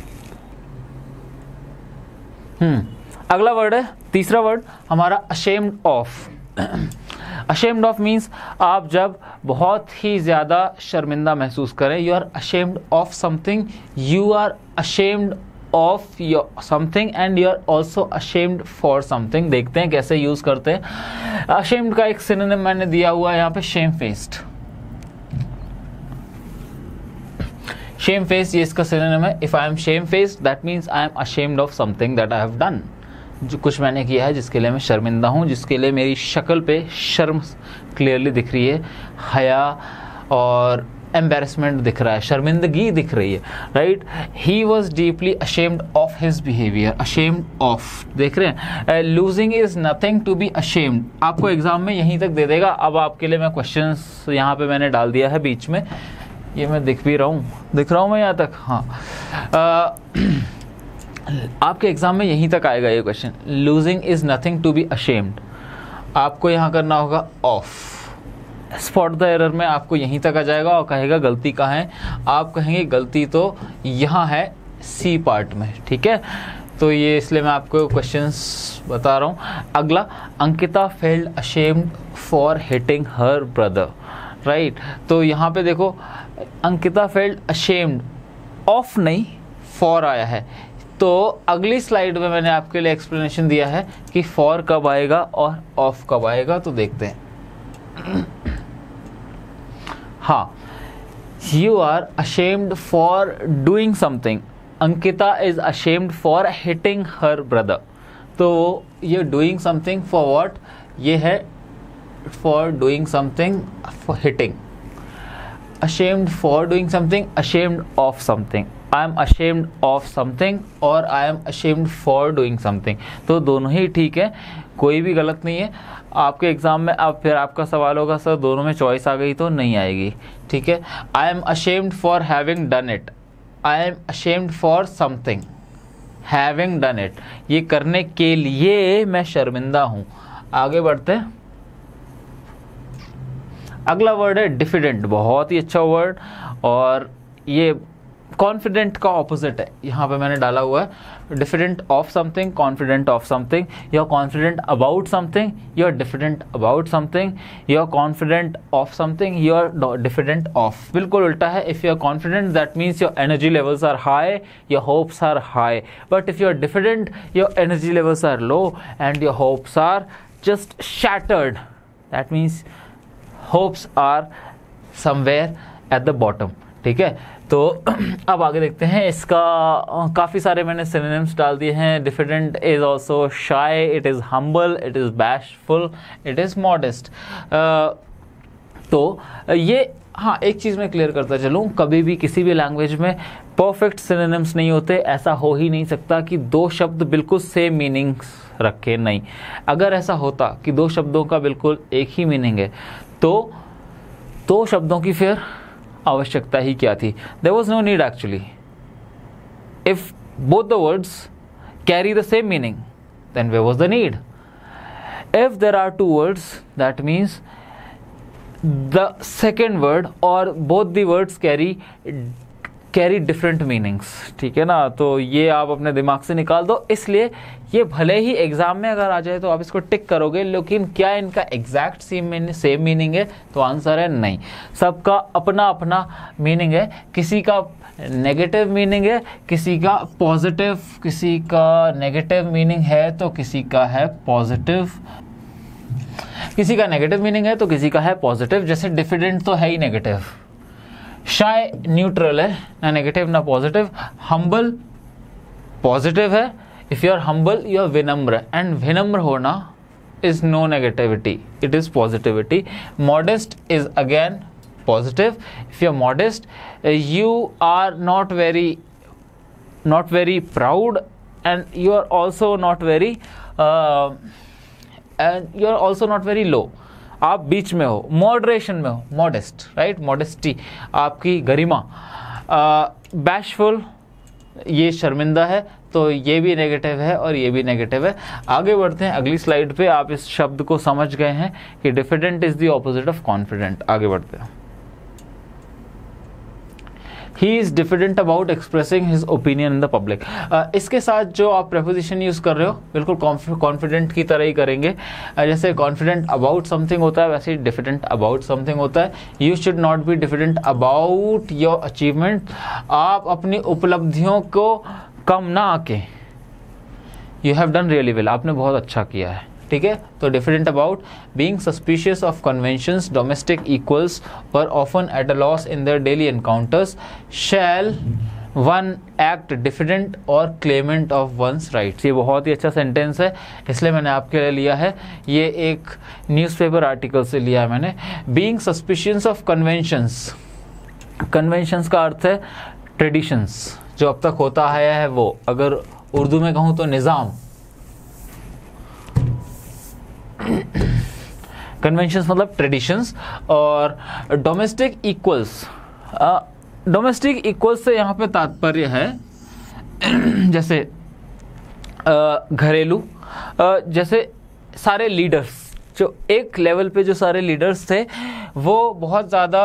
हम्म अगला वर्ड है, तीसरा वर्ड हमारा ashamed of. Ashamed of means आप जब बहुत ही ज़्यादा शर्मिंदा महसूस करें, you are ashamed of something, you are ashamed of your something and you are also ashamed for something. देखते हैं कैसे यूज़ करते हैं। अशेम्ड का एक सिनोनिम मैंने दिया हुआ है यहाँ पे, शेम फेस्ड। शेम फेस्ड ये इसका सिनोनिम है। If I am shame faced that means I am ashamed of something that I have done, जो कुछ मैंने किया है जिसके लिए मैं शर्मिंदा हूँ, जिसके लिए मेरी शक्ल पे शर्म क्लियरली दिख रही है, हया और एम्बेरसमेंट दिख रहा है, शर्मिंदगी दिख रही है, राइट। He was deeply ashamed of his behaviour, ashamed of, देख रहे हैं। Losing is nothing to be ashamed, आपको एग्जाम में यहीं तक दे देगा। अब आपके लिए मैं क्वेश्चंस यहाँ पे मैंने डाल दिया है बीच में, ये मैं दिख भी रहा हूँ, दिख रहा हूँ मैं यहाँ तक, हाँ। uh, आपके एग्जाम में यहीं तक आएगा ये question, losing is nothing to be ashamed. आपको यहाँ करना होगा ऑफ, स्पॉट द एरर में आपको यहीं तक आ जाएगा और कहेगा गलती कहाँ है। आप कहेंगे गलती तो यहाँ है सी पार्ट में, ठीक है। तो ये इसलिए मैं आपको क्वेश्चंस बता रहा हूँ। अगला, Ankita felt ashamed for hitting her brother, right. तो यहाँ पे देखो, अंकिता फेल्ड अशेम्ड, ऑफ नहीं फॉर आया है। तो अगली स्लाइड में मैंने आपके लिए एक्सप्लेनेशन दिया है कि फॉर कब आएगा और ऑफ कब आएगा, तो देखते हैं। हाँ, you are ashamed for doing something, Ankita is ashamed for hitting her brother. तो ये डूइंग समथिंग फॉर व्हाट, ये है for doing something for hitting, ashamed for doing something, ashamed of something. I am ashamed of something और I am ashamed for doing something, तो दोनों ही ठीक है, कोई भी गलत नहीं है। आपके एग्जाम में अब फिर आपका सवाल होगा सर दोनों में चॉइस आ गई तो नहीं आएगी, ठीक है। I am ashamed for having done it, I am ashamed for something, having done it, ये करने के लिए मैं शर्मिंदा हूँ। आगे बढ़ते हैं। अगला वर्ड है डिफिडेंट, बहुत ही अच्छा वर्ड, और ये कॉन्फिडेंट का ऑपोजिट है, यहाँ पे मैंने डाला हुआ है। Diffident of something, confident of something, you are confident about something, you are diffident about something, you are confident of something, you are diffident of. बिल्कुल उल्टा है। If you are confident that means your energy levels are high, your hopes are high, but if you are diffident your energy levels are low and your hopes are just shattered, that means hopes are somewhere at the bottom, ठीक है। तो अब आगे देखते हैं। इसका काफ़ी सारे मैंने सिनोनिम्स डाल दिए हैं। Diffident is also shy, it is humble, it is bashful, it is modest. तो ये, हाँ, एक चीज़ मैं क्लियर करता चलूँ, कभी भी किसी भी लैंग्वेज में परफेक्ट सिनोनिम्स नहीं होते। ऐसा हो ही नहीं सकता कि दो शब्द बिल्कुल सेम मीनिंग्स रखे, नहीं। अगर ऐसा होता कि दो शब्दों का बिल्कुल एक ही मीनिंग है तो दो शब्दों की फिर आवश्यकता ही क्या थी? There was no need actually. If both the words carry the same meaning, then where was the need? If there are two words, that means the second word or both the words carry carry different meanings, ठीक है ना। तो ये आप अपने दिमाग से निकाल दो। इसलिए ये भले ही एग्जाम में अगर आ जाए तो आप इसको टिक करोगे, लेकिन क्या इनका एग्जैक्ट सेम सेम मीनिंग है? तो आंसर है नहीं। सबका अपना अपना मीनिंग है। किसी का नेगेटिव मीनिंग है, किसी का पॉजिटिव, किसी का नेगेटिव मीनिंग है तो किसी का है पॉजिटिव, किसी का नेगेटिव मीनिंग है तो किसी का है पॉजिटिव। जैसे डिफिडेंट तो है ही नेगेटिव, शाय न्यूट्रल है, ना नेगेटिव ना पॉजिटिव। हम्बल पॉजिटिव है, if you are humble you are विनम्र, एंड विनम्र होना is no negativity, it is positivity. Modest is again positive. If you're modest, uh, you are not very not very proud, and you are also not very uh, and you are also not very low. आप बीच में हो, moderation में हो, modest, right, modesty आपकी गरिमा. Bashful, ये शर्मिंदा है, तो ये भी नेगेटिव है और ये भी नेगेटिव है. आगे बढ़ते हैं अगली स्लाइड पे. आप इस शब्द को समझ गए हैं कि diffident is the opposite of confident. आगे बढ़ते हैं. He is diffident about expressing his opinion in the public. uh, इसके साथ जो आप preposition यूज कर रहे हो बिल्कुल कॉन्फिडेंट की तरह ही करेंगे. uh, जैसे कॉन्फिडेंट अबाउट समथिंग होता है, वैसे ही डिफिडेंट अबाउट समथिंग होता है. You should not be diffident about your achievement. आप अपनी उपलब्धियों को कम ना आके, you have done really well, आपने बहुत अच्छा किया है, ठीक है. तो diffident about, being suspicious of conventions, domestic equals were often at a loss in their daily encounters. Shall one act diffident और क्लेमेंट ऑफ वंस राइट्स. ये बहुत ही अच्छा सेंटेंस है, इसलिए मैंने आपके लिए लिया है. ये एक न्यूज़पेपर आर्टिकल से लिया है मैंने. Being suspicious of conventions, conventions का अर्थ है ट्रेडिशंस, जो अब तक होता आया है वो. अगर उर्दू में कहूँ तो निज़ाम. कन्वेंशंस मतलब ट्रेडिशंस. और डोमेस्टिक इक्वल्स, डोमेस्टिक इक्वल्स से यहाँ पे तात्पर्य है जैसे घरेलू, जैसे सारे लीडर्स, जो एक लेवल पे जो सारे लीडर्स थे वो बहुत ज़्यादा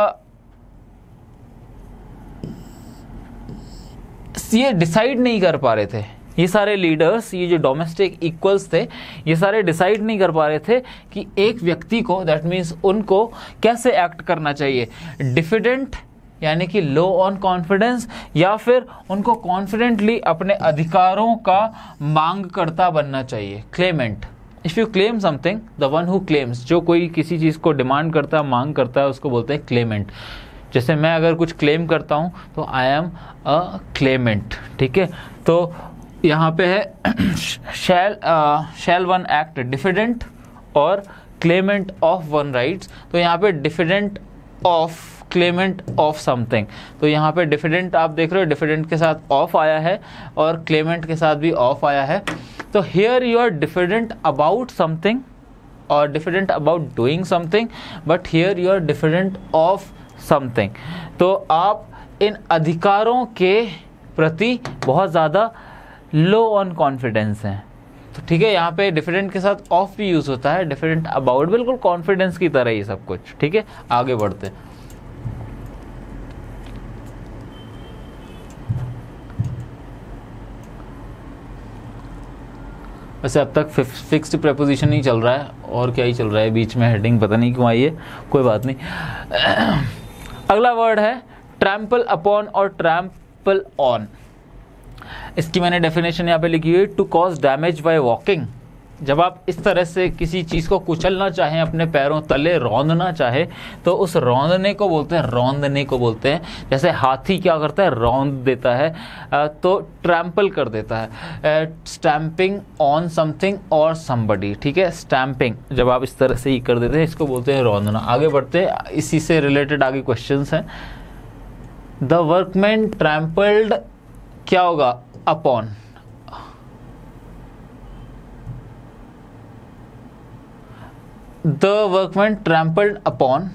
ये डिसाइड नहीं कर पा रहे थे. ये सारे लीडर्स, ये जो डोमेस्टिक इक्वल्स थे, ये सारे डिसाइड नहीं कर पा रहे थे कि एक व्यक्ति को, दैट मीन्स उनको कैसे एक्ट करना चाहिए. डिफिडेंट यानी कि लो ऑन कॉन्फिडेंस, या फिर उनको कॉन्फिडेंटली अपने अधिकारों का मांग करता बनना चाहिए. Clement, if you claim something, the one who claims, जो कोई किसी चीज़ को डिमांड करता है, मांग करता है, उसको बोलते हैं क्लेमेंट. जैसे मैं अगर कुछ क्लेम करता हूँ तो आई एम अ क्लेमेंट, ठीक है. तो यहाँ पे है shall shall one act diffident और क्लेमेंट ऑफ वन राइट्स. तो यहाँ पे diffident of, clement of something. तो यहाँ पे डिफिडेंट आप देख रहे हो, डिफिडेंट के साथ ऑफ आया है और क्लेमेंट के साथ भी ऑफ आया है. तो here you are diffident about something और diffident about doing something, but here you are diffident of something. तो आप इन अधिकारों के प्रति बहुत ज़्यादा लो ऑन कॉन्फिडेंस हैं. तो ठीक है, यहाँ पे डिफिडेंट के साथ ऑफ भी यूज होता है. डिफिडेंट अबाउट बिल्कुल कॉन्फिडेंस की तरह ही सब कुछ, ठीक है. आगे बढ़ते हैं. वैसे अब तक फिक्स्ड प्रेपोजिशन ही चल रहा है, और क्या ही चल रहा है बीच में, हेडिंग पता नहीं क्यों आई है, कोई बात नहीं. अगला वर्ड है ट्रैम्पल अपॉन और ट्रैम्पल ऑन. इसकी मैंने डेफिनेशन यहाँ पे लिखी हुई, to cause damage by walking. जब आप इस तरह से किसी चीज़ को कुचलना चाहें, अपने पैरों तले रौंदना चाहे, तो उस रौंदने को बोलते हैं, रौंदने को बोलते हैं. जैसे हाथी क्या करता है, रौंद देता है, तो ट्रैम्पल कर देता है. स्टैम्पिंग ऑन समथिंग और समबडी, ठीक है. स्टैम्पिंग जब आप इस तरह से ही कर देते हैं, इसको बोलते हैं रौंदना. आगे बढ़ते हैं, इसी से रिलेटेड आगे क्वेश्चंस हैं. द वर्कमैन ट्रैम्पल्ड क्या होगा, upon. The workman trampled upon,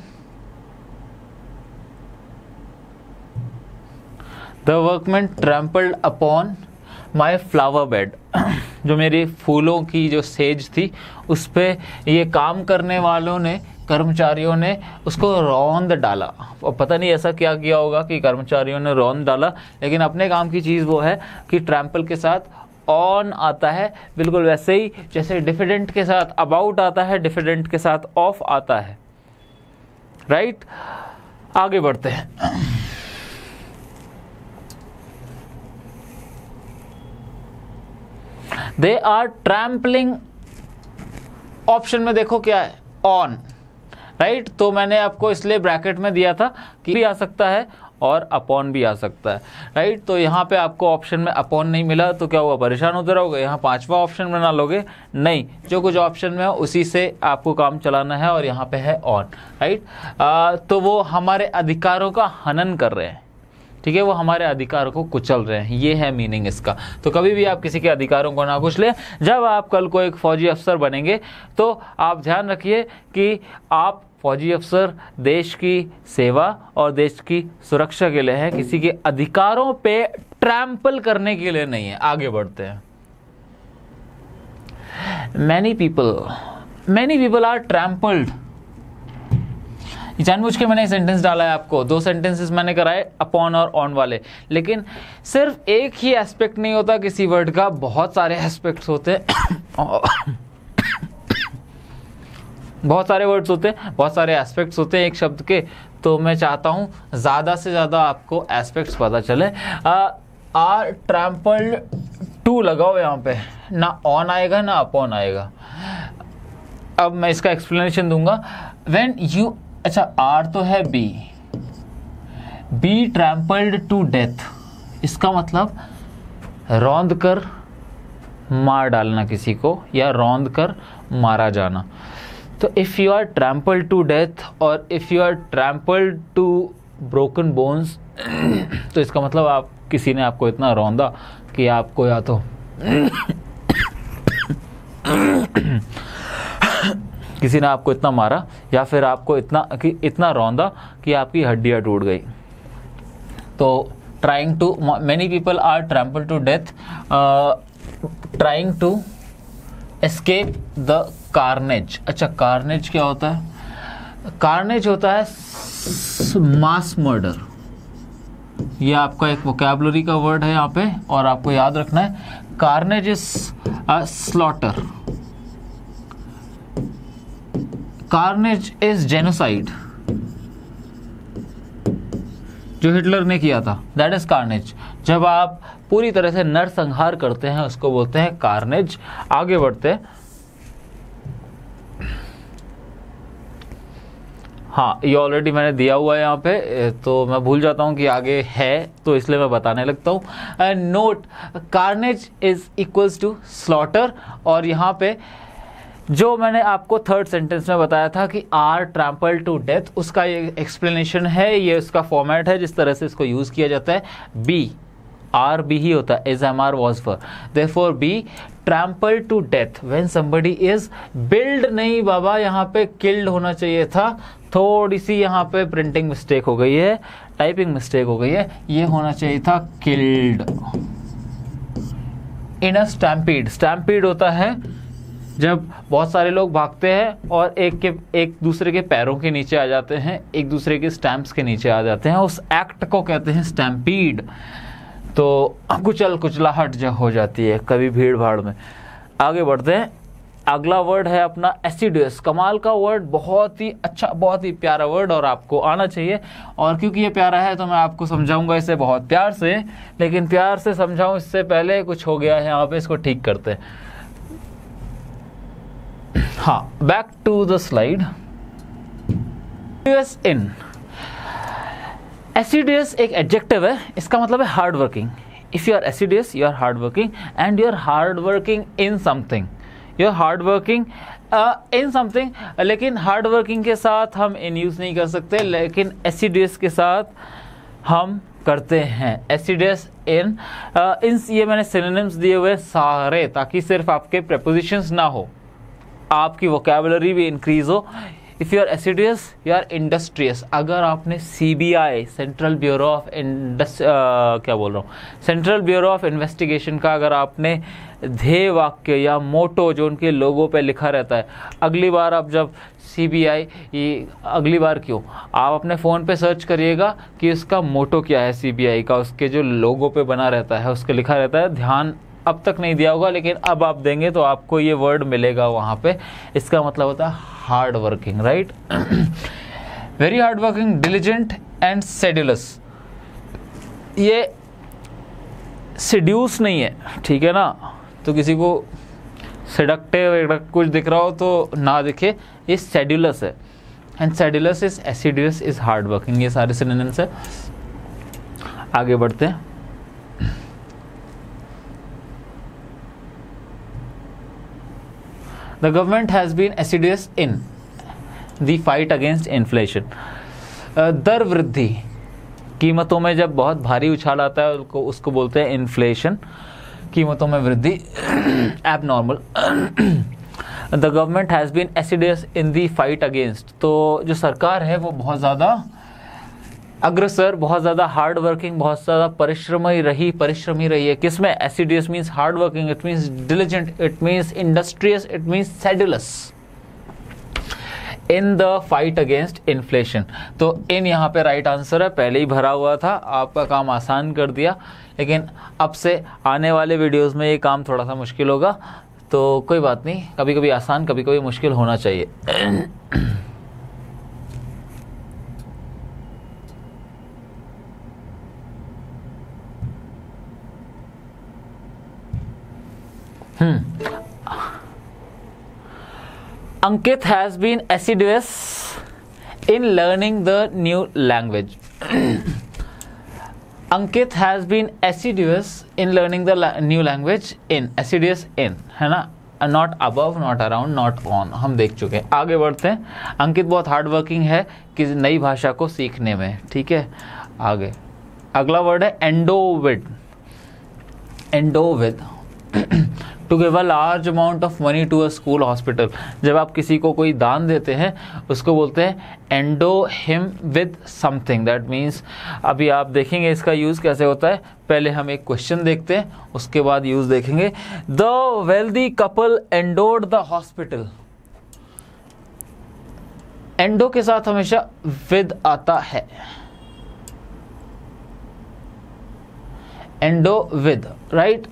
the workman trampled upon my flower bed. जो मेरी फूलों की जो सेज थी, उस पे ये काम करने वालों ने, कर्मचारियों ने उसको रौंद डाला. और पता नहीं ऐसा क्या किया होगा कि कर्मचारियों ने रौंद डाला, लेकिन अपने काम की चीज़ वो है कि ट्रैम्पल के साथ ऑन आता है, बिल्कुल वैसे ही जैसे डिफिडेंट के साथ अबाउट आता है, डिफिडेंट के साथ ऑफ आता है, राइट. आगे बढ़ते हैं. दे आर ट्रैम्पलिंग, ऑप्शन में देखो क्या है, ऑन, राइट. तो मैंने आपको इसलिए ब्रैकेट में दिया था कि भी आ सकता है और अपॉन भी आ सकता है, राइट। तो यहाँ पे आपको ऑप्शन में अपॉन नहीं मिला तो क्या हुआ, परेशान होते रहोगे। यहाँ पांचवा ऑप्शन बना लोगे, नहीं, जो कुछ ऑप्शन में है उसी से आपको काम चलाना है, और यहाँ पे है ऑन, राइट। तो वो हमारे अधिकारों का हनन कर रहे हैं, ठीक है, वो हमारे अधिकारों को कुचल रहे हैं, ये है मीनिंग इसका। तो कभी भी आप किसी के अधिकारों को ना कुचलें। जब आप कल को एक फौजी अफसर बनेंगे तो आप ध्यान रखिए कि आप फौजी अफसर देश की सेवा और देश की सुरक्षा के लिए है, किसी के अधिकारों पे ट्रैम्पल करने के लिए नहीं है। आगे बढ़ते हैं। Many people many people are trampled. जानबूझ के मैंने सेंटेंस डाला है आपको, दो सेंटेंसेस मैंने कराए अपॉन और ऑन वाले, लेकिन सिर्फ एक ही एस्पेक्ट नहीं होता किसी वर्ड का, बहुत सारे एस्पेक्ट्स होते हैं बहुत सारे वर्ड्स होते हैं, बहुत सारे एस्पेक्ट्स होते हैं एक शब्द के। तो मैं चाहता हूं ज़्यादा से ज़्यादा आपको एस्पेक्ट्स पता चले। आर ट्रैम्पल्ड टू लगाओ यहाँ पे, ना ऑन आएगा ना अपॉन आएगा। अब मैं इसका एक्सप्लेनेशन दूंगा। व्हेन यू, अच्छा आर तो है be, be trampled to death, इसका मतलब रौंद कर मार डालना किसी को, या रौंद कर मारा जाना। तो if you are trampled to death और if you are trampled to broken bones, तो इसका मतलब आप किसी ने आपको इतना रौंदा कि आपको या तो किसी ने आपको इतना मारा या फिर आपको इतना कि इतना रौंदा कि आपकी हड्डियां टूट गई। तो trying to, many people are trampled to death trying to escape the carnage. अच्छा, कार्नेज क्या होता है? कार्नेज होता है मास मर्डर। ये आपका एक वोकैबुलरी का वर्ड है यहाँ पे, और आपको याद रखना है carnage is a slaughter, carnage is genocide. जो हिटलर ने किया था, दैट इज कार्नेज। जब आप पूरी तरह से नरसंहार करते हैं उसको बोलते हैं कार्नेज। आगे बढ़ते हैं। हाँ, ये ऑलरेडी मैंने दिया हुआ है यहाँ पे, तो मैं भूल जाता हूँ कि आगे है, तो इसलिए मैं बताने लगता हूँ। Note, carnage is equals to slaughter, और यहाँ पे जो मैंने आपको थर्ड सेंटेंस में बताया था कि आर ट्रैम्पल टू डेथ, उसका ये एक्सप्लेनेशन है, ये उसका फॉर्मेट है जिस तरह से इसको यूज किया जाता है। बी, आर बी ही होता है, as am are was for, therefore be trample to death when somebody is killed, नहीं बाबा यहाँ पे किल्ड होना चाहिए था, थोड़ी सी यहाँ पे प्रिंटिंग मिस्टेक हो गई है, टाइपिंग मिस्टेक हो गई है, ये होना चाहिए था killed in a stampede. Stampede होता है जब बहुत सारे लोग भागते हैं और एक के एक दूसरे के पैरों के नीचे आ जाते हैं, एक दूसरे के स्टैम्प्स के नीचे आ जाते हैं, उस एक्ट को कहते हैं स्टैम्पीड। तो कुचल कुचलाहट जो हो जाती है कभी भीड़ भाड़ में। आगे बढ़ते हैं। अगला वर्ड है अपना एसिडुअस। कमाल का वर्ड, बहुत ही अच्छा, बहुत ही प्यारा वर्ड, और आपको आना चाहिए। और क्योंकि ये प्यारा है तो मैं आपको समझाऊंगा इसे बहुत प्यार से, लेकिन प्यार से समझाऊं इससे पहले कुछ हो गया है यहाँ पे, इसको ठीक करते हैं। हाँ, back to the slide. In assiduous एक एडजेक्टिव है, इसका मतलब है hard working. If you are assiduous, you are hard working, and you are hard working in something, you are hard working in something. लेकिन हार्ड वर्किंग के साथ हम in use नहीं कर सकते, लेकिन एसिडियस के साथ हम करते हैं। एसिडियस इन इन ये मैंने सिनोनिम्स दिए हुए सारे, ताकि सिर्फ आपके प्रेपोजिशंस ना हो, आपकी वोकैबुलरी भी इंक्रीज हो। If you are assiduous, you are industrious. अगर आपने C B I, central bureau of इंडस्ट क्या बोल रहा हूँ सेंट्रल ब्यूरो ऑफ इन्वेस्टिगेशन का अगर आपने ध्येय वाक्य या मोटो जो उनके लोगों पे लिखा रहता है, अगली बार आप जब सी बी आई, ये अगली बार क्यों, आप अपने फ़ोन पे सर्च करिएगा कि उसका मोटो क्या है सी बी आई का, उसके जो लोगो पे बना रहता है उसके लिखा रहता है। ध्यान अब तक नहीं दिया होगा, लेकिन अब आप देंगे तो आपको ये वर्ड मिलेगा वहाँ पे। इसका मतलब होता है hard working, right. Very hard working, diligent and sedulous. ये सेड्यूस नहीं है, ठीक है ना, तो किसी को सेडक्टिव कुछ दिख रहा हो तो ना दिखे, ये सेड्यूलस है। And sedulous is assiduous is hard working. ये सारे सिनोनिम्स है। आगे बढ़ते हैं। The government has been assiduous in the fight against inflation. दर वृद्धि, कीमतों में जब बहुत भारी उछाल आता है उसको उसको बोलते हैं इन्फ्लेशन, कीमतों में वृद्धि, abnormal. The government has been assiduous in the fight against, तो जो सरकार है वो बहुत ज़्यादा अग्रसर, बहुत ज़्यादा हार्ड वर्किंग, बहुत ज़्यादा परिश्रमी रही परिश्रमी रही है। किसमें? Assiduous means hard working, it means diligent, it means industrious, it means sedulous in the fight against inflation. तो इन यहाँ पे राइट आंसर है, पहले ही भरा हुआ था, आपका काम आसान कर दिया। लेकिन अब से आने वाले वीडियोस में ये काम थोड़ा सा मुश्किल होगा, तो कोई बात नहीं, कभी कभी आसान कभी कभी मुश्किल होना चाहिए। हम्म Ankit has been assiduous in learning the new language. Ankit has been assiduous in learning the la- new language in, assiduous in, है ना, not above, not around, not on, हम देख चुके हैं। आगे बढ़ते हैं। अंकित बहुत हार्ड वर्किंग है किसी नई भाषा को सीखने में, ठीक है। आगे अगला वर्ड है endowed. Endowed, to give a large amount of money to a school hospital. जब आप किसी को कोई दान देते हैं उसको बोलते हैं endow him with something, that means, अभी आप देखेंगे इसका यूज़ कैसे होता है। पहले हम एक क्वेश्चन देखते हैं, उसके बाद यूज़ देखेंगे। The wealthy couple endowed the hospital. Endow के साथ हमेशा विद आता है, endow with, right.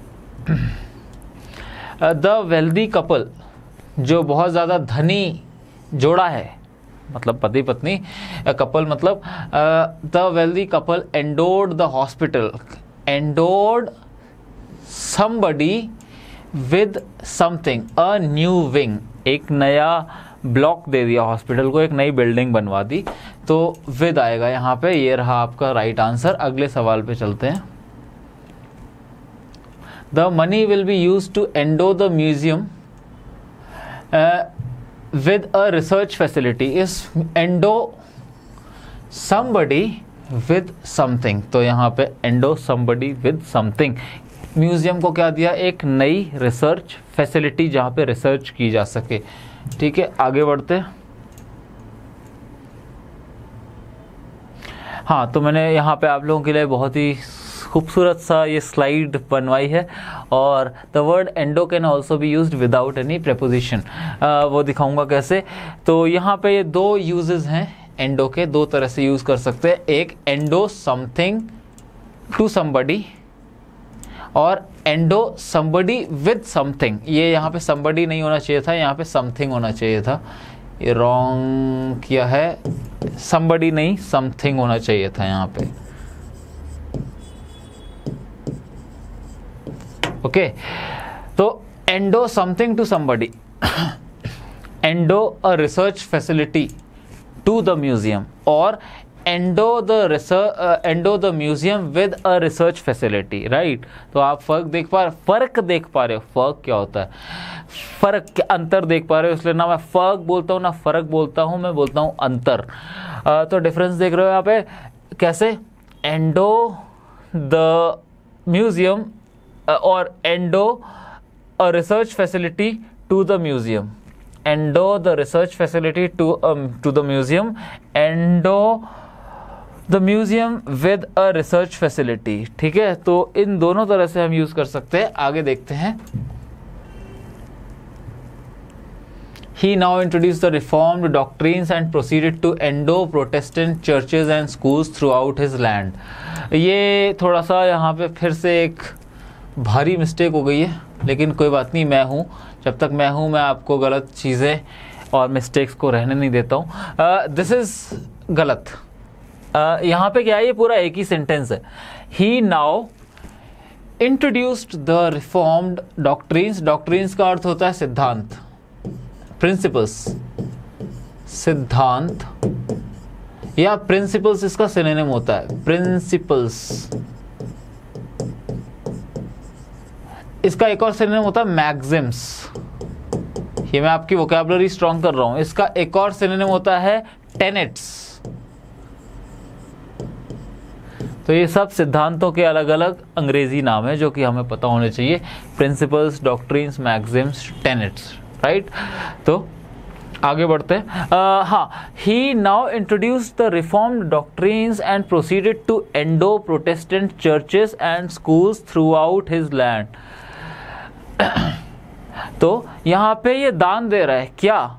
The wealthy couple, जो बहुत ज़्यादा धनी जोड़ा है, मतलब पति पत्नी, कपल मतलब the wealthy couple endowed the hospital, endowed somebody with something, a new wing, एक नया ब्लॉक दे दिया हॉस्पिटल को, एक नई बिल्डिंग बनवा दी, तो विद आएगा यहाँ पे। ये रहा आपका राइट आंसर। अगले सवाल पे चलते हैं। The money will be used to endow the museum uh, with a research facility. Is endow somebody with something? तो यहाँ पे endow somebody with something, museum को क्या दिया? एक नई रिसर्च फैसिलिटी जहाँ पे रिसर्च की जा सके, ठीक है। आगे बढ़ते हैं। हाँ, तो मैंने यहाँ पे आप लोगों के लिए बहुत ही खूबसूरत सा ये स्लाइड बनवाई है, और the word endow can also be used without any preposition, वो दिखाऊंगा कैसे। तो यहाँ पे ये दो यूजेस हैं एंडो के, दो तरह से यूज़ कर सकते हैं। एक एंडो समथिंग टू समबडी, और एंडो समबडी विद समथिंग। ये यहाँ पे समबडी नहीं होना चाहिए था, यहाँ पे समथिंग होना चाहिए था, ये रॉन्ग किया है। समबडी नहीं, समथिंग होना चाहिए था यहाँ पे, ओके। तो endow something to somebody, endow a research facility to the museum, और endow the research endow the museum with a research facility, right. तो आप फर्क देख पा रहे फर्क देख पा रहे हो, फर्क क्या होता है, फर्क के अंतर देख पा रहे हो, इसलिए ना मैं फर्क बोलता हूँ ना फर्क बोलता हूँ, मैं बोलता हूँ अंतर। uh, तो डिफरेंस देख रहे हो यहाँ पे कैसे, एंडो द म्यूजियम और endow a research facility to the museum, endow the research facility to to the museum, endow the museum with a research facility, ठीक है। तो इन दोनों तरह से हम यूज कर सकते हैं। आगे देखते हैं। He now introduced the reformed doctrines and proceeded to endo Protestant churches and schools throughout his land. ये थोड़ा सा यहाँ पे फिर से एक भारी मिस्टेक हो गई है, लेकिन कोई बात नहीं, मैं हूँ, जब तक मैं हूँ मैं आपको गलत चीज़ें और मिस्टेक्स को रहने नहीं देता हूँ। दिस इज़ गलत। uh, यहाँ पे क्या है, ये पूरा एक ही सेंटेंस है। He now introduced the reformed doctrines, doctrines का अर्थ होता है सिद्धांत, प्रिंसिपल्स, सिद्धांत, या प्रिंसिपल्स इसका सिनोनिम होता है, प्रिंसिपल्स। इसका एक और सिनोनिम होता है मैक्सिम्स। ये मैं आपकी वोकैबुलरी स्ट्रॉन्ग कर रहा हूं। इसका एक और सिनोनिम होता है टेनेट्स। तो ये सब सिद्धांतों के अलग अलग अंग्रेजी नाम है जो कि हमें पता होने चाहिए, principles, doctrines, maxims, tenets, right. तो आगे बढ़ते हैं। uh, हाँ, he now introduced the reformed doctrines and proceeded to endow Protestant churches and schools throughout his land. तो यहाँ पे ये दान दे रहा है, क्या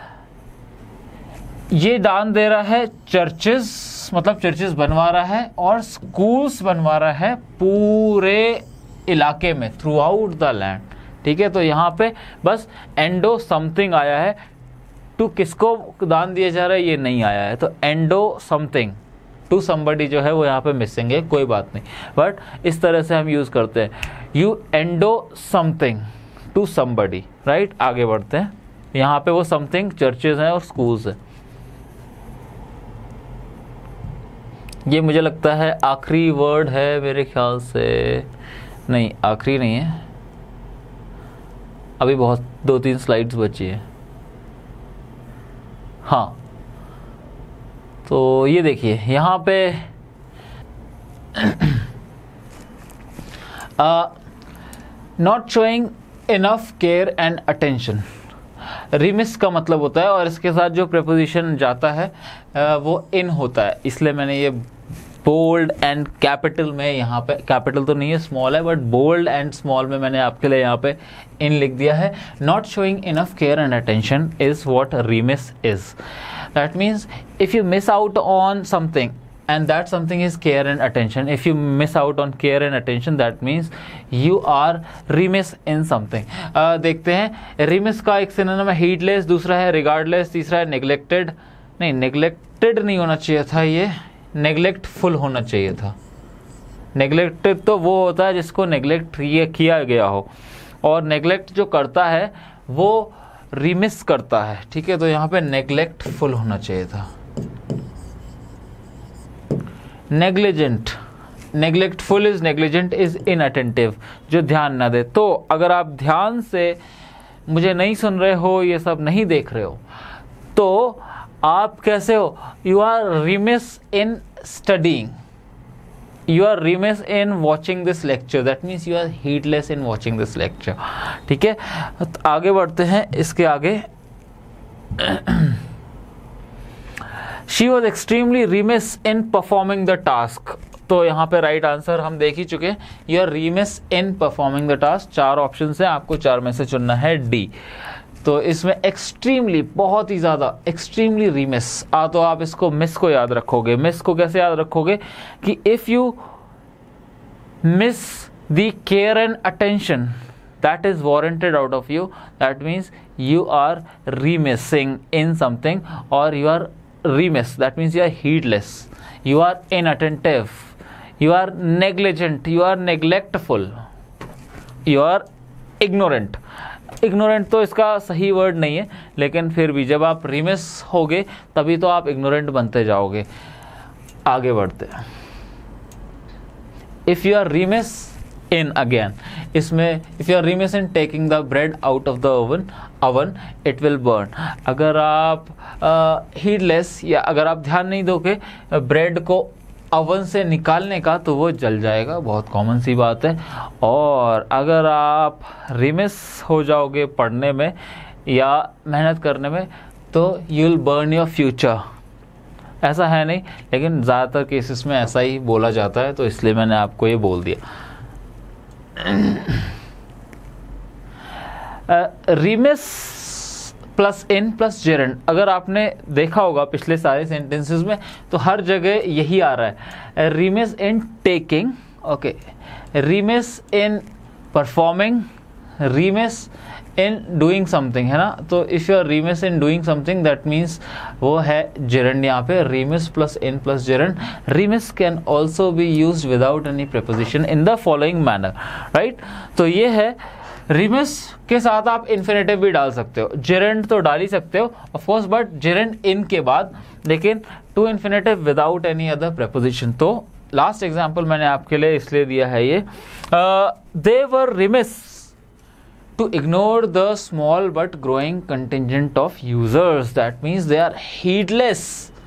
ये दान दे रहा है? चर्चेस, मतलब चर्चेस बनवा रहा है, और स्कूल्स बनवा रहा है पूरे इलाके में, थ्रू आउट द लैंड। ठीक है, तो यहाँ पे बस एंडो समथिंग आया है, टू किसको दान दिया जा रहा है ये नहीं आया है। तो एंडो समथिंग टू समबडी जो है वो यहाँ पे मिसिंग है, कोई बात नहीं, बट इस तरह से हम यूज करते हैं, you endow something to somebody, right. आगे बढ़ते हैं। यहाँ पे वो समथिंग चर्चेज हैं और स्कूल्स हैं। ये मुझे लगता है आखिरी वर्ड है मेरे ख्याल से, नहीं आखिरी नहीं है, अभी बहुत दो तीन स्लाइड्स बची है। हाँ, तो ये देखिए यहाँ पे not showing enough care and attention, remiss का मतलब होता है, और इसके साथ जो प्रेपोजिशन जाता है uh, वो इन होता है, इसलिए मैंने ये बोल्ड एंड कैपिटल में, यहाँ पे कैपिटल तो नहीं है, स्मॉल है, बट बोल्ड एंड स्मॉल में मैंने आपके लिए यहाँ पे इन लिख दिया है। Not showing enough care and attention is what remiss is. That means if you miss out on something and that something is care and attention, if you miss out on care and attention that means you are remiss in something। uh, देखते हैं remiss का एक synonym है heedless, दूसरा है regardless, तीसरा है neglected। नहीं, neglected नहीं होना चाहिए था, ये neglectful होना चाहिए था। neglected तो वो होता है जिसको neglect किया गया हो, और neglect जो करता है वो remiss करता है। ठीक है, तो यहाँ पे neglectful होना चाहिए था। Negligent, neglectful is negligent is inattentive, जो ध्यान ना दे। तो अगर आप ध्यान से मुझे नहीं सुन रहे हो, ये सब नहीं देख रहे हो, तो आप कैसे हो? You are remiss in studying, you are remiss in watching this lecture, that means you are heedless in watching this lecture. ठीक है, तो आगे बढ़ते हैं। इसके आगे She was extremely remiss in performing the task। तो यहाँ पे राइट आंसर हम देख ही चुके हैं, you are remiss in performing the task। चार ऑप्शन है, आपको चार में से चुनना है डी। तो इसमें एक्सट्रीमली, बहुत ही ज़्यादा एक्सट्रीमली रिमिस आ, तो आप इसको मिस को याद रखोगे। मिस को कैसे याद रखोगे कि if you miss the care and attention that is warranted out of you, that means you are remissing in something, or you are remiss, that means you are heedless, you are inattentive, you are negligent, you are neglectful, you are ignorant। ignorant तो इसका सही word नहीं है, लेकिन फिर भी जब आप remiss होगे तभी तो आप ignorant बनते जाओगे। आगे बढ़ते हैं। if you are remiss in, again इसमें if you are remiss in taking the bread out of the oven oven it will burn। अगर आप heedless uh, या अगर आप ध्यान नहीं दोगे ब्रेड को ओवन से निकालने का, तो वो जल जाएगा, बहुत कॉमन सी बात है। और अगर आप रिमिस हो जाओगे पढ़ने में या मेहनत करने में, तो you will burn your future. ऐसा है नहीं, लेकिन ज़्यादातर केसेस में ऐसा ही बोला जाता है, तो इसलिए मैंने आपको ये बोल दिया। Remiss plus in plus gerund, अगर आपने देखा होगा पिछले सारे सेंटेंसेस में, तो हर जगह यही आ रहा है। Remiss in taking, okay, remiss in performing, remiss in doing something, है ना। तो if you are remiss in doing something that means वो है जेरेंट यहाँ पे, remiss plus in plus gerund. Remiss can also be used without any preposition in the following manner, right. तो ये है रिमिस के साथ आप इन्फिनेटिव भी डाल सकते हो, जेरेंड तो डाल ही सकते हो of course, but gerund in के बाद, लेकिन to infinitive without any other preposition. तो लास्ट एग्जांपल मैंने आपके लिए इसलिए दिया है ये, they were remiss to ignore the small but growing contingent of users, that means they are heedless,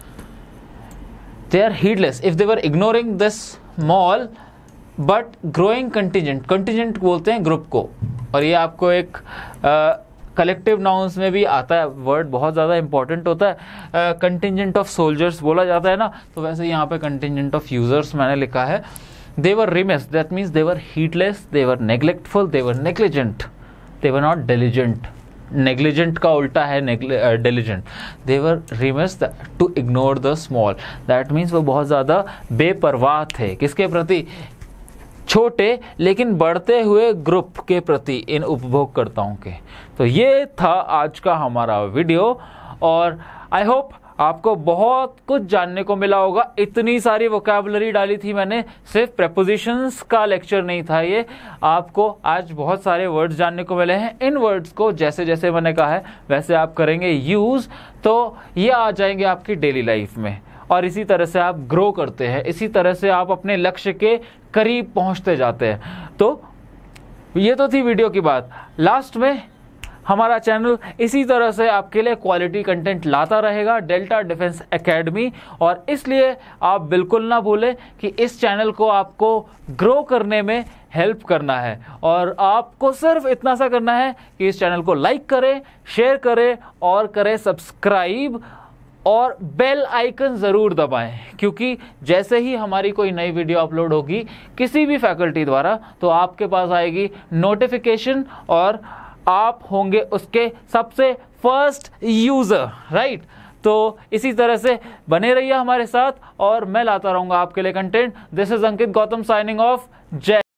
they are heedless if they were ignoring this small but growing contingent, contingent बोलते हैं group को, और ये आपको एक collective uh, nouns में भी आता है वर्ड, बहुत ज़्यादा इंपॉर्टेंट होता है। कंटिजेंट ऑफ सोल्जर्स बोला जाता है ना, तो वैसे यहाँ पे कंटिजेंट ऑफ यूजर्स मैंने लिखा है। They were remiss, that means they were heedless, they were neglectful, they were negligent, they were not diligent, negligent का उल्टा है diligent. They were remiss to ignore the small, that means वो बहुत ज़्यादा बेपरवाह थे, किसके प्रति? छोटे लेकिन बढ़ते हुए ग्रुप के प्रति, इन उपभोगकर्ताओं के। तो ये था आज का हमारा वीडियो, और आई होप आपको बहुत कुछ जानने को मिला होगा। इतनी सारी वोकैबुलरी डाली थी मैंने, सिर्फ प्रेपोजिशंस का लेक्चर नहीं था ये। आपको आज बहुत सारे वर्ड्स जानने को मिले हैं। इन वर्ड्स को जैसे जैसे मैंने कहा है वैसे आप करेंगे यूज़, तो ये आ जाएंगे आपकी डेली लाइफ में, और इसी तरह से आप ग्रो करते हैं, इसी तरह से आप अपने लक्ष्य के करीब पहुंचते जाते हैं। तो ये तो थी वीडियो की बात। लास्ट में हमारा चैनल इसी तरह से आपके लिए क्वालिटी कंटेंट लाता रहेगा, डेल्टा डिफेंस एकेडमी, और इसलिए आप बिल्कुल ना भूलें कि इस चैनल को आपको ग्रो करने में हेल्प करना है, और आपको सिर्फ इतना सा करना है कि इस चैनल को लाइक करें, शेयर करें और करें सब्सक्राइब, और बेल आइकन ज़रूर दबाएं, क्योंकि जैसे ही हमारी कोई नई वीडियो अपलोड होगी किसी भी फैकल्टी द्वारा, तो आपके पास आएगी नोटिफिकेशन और आप होंगे उसके सबसे फर्स्ट यूज़र, राइट। तो इसी तरह से बने रहिए हमारे साथ, और मैं लाता रहूँगा आपके लिए content. This is Ankit Gautam signing off. जय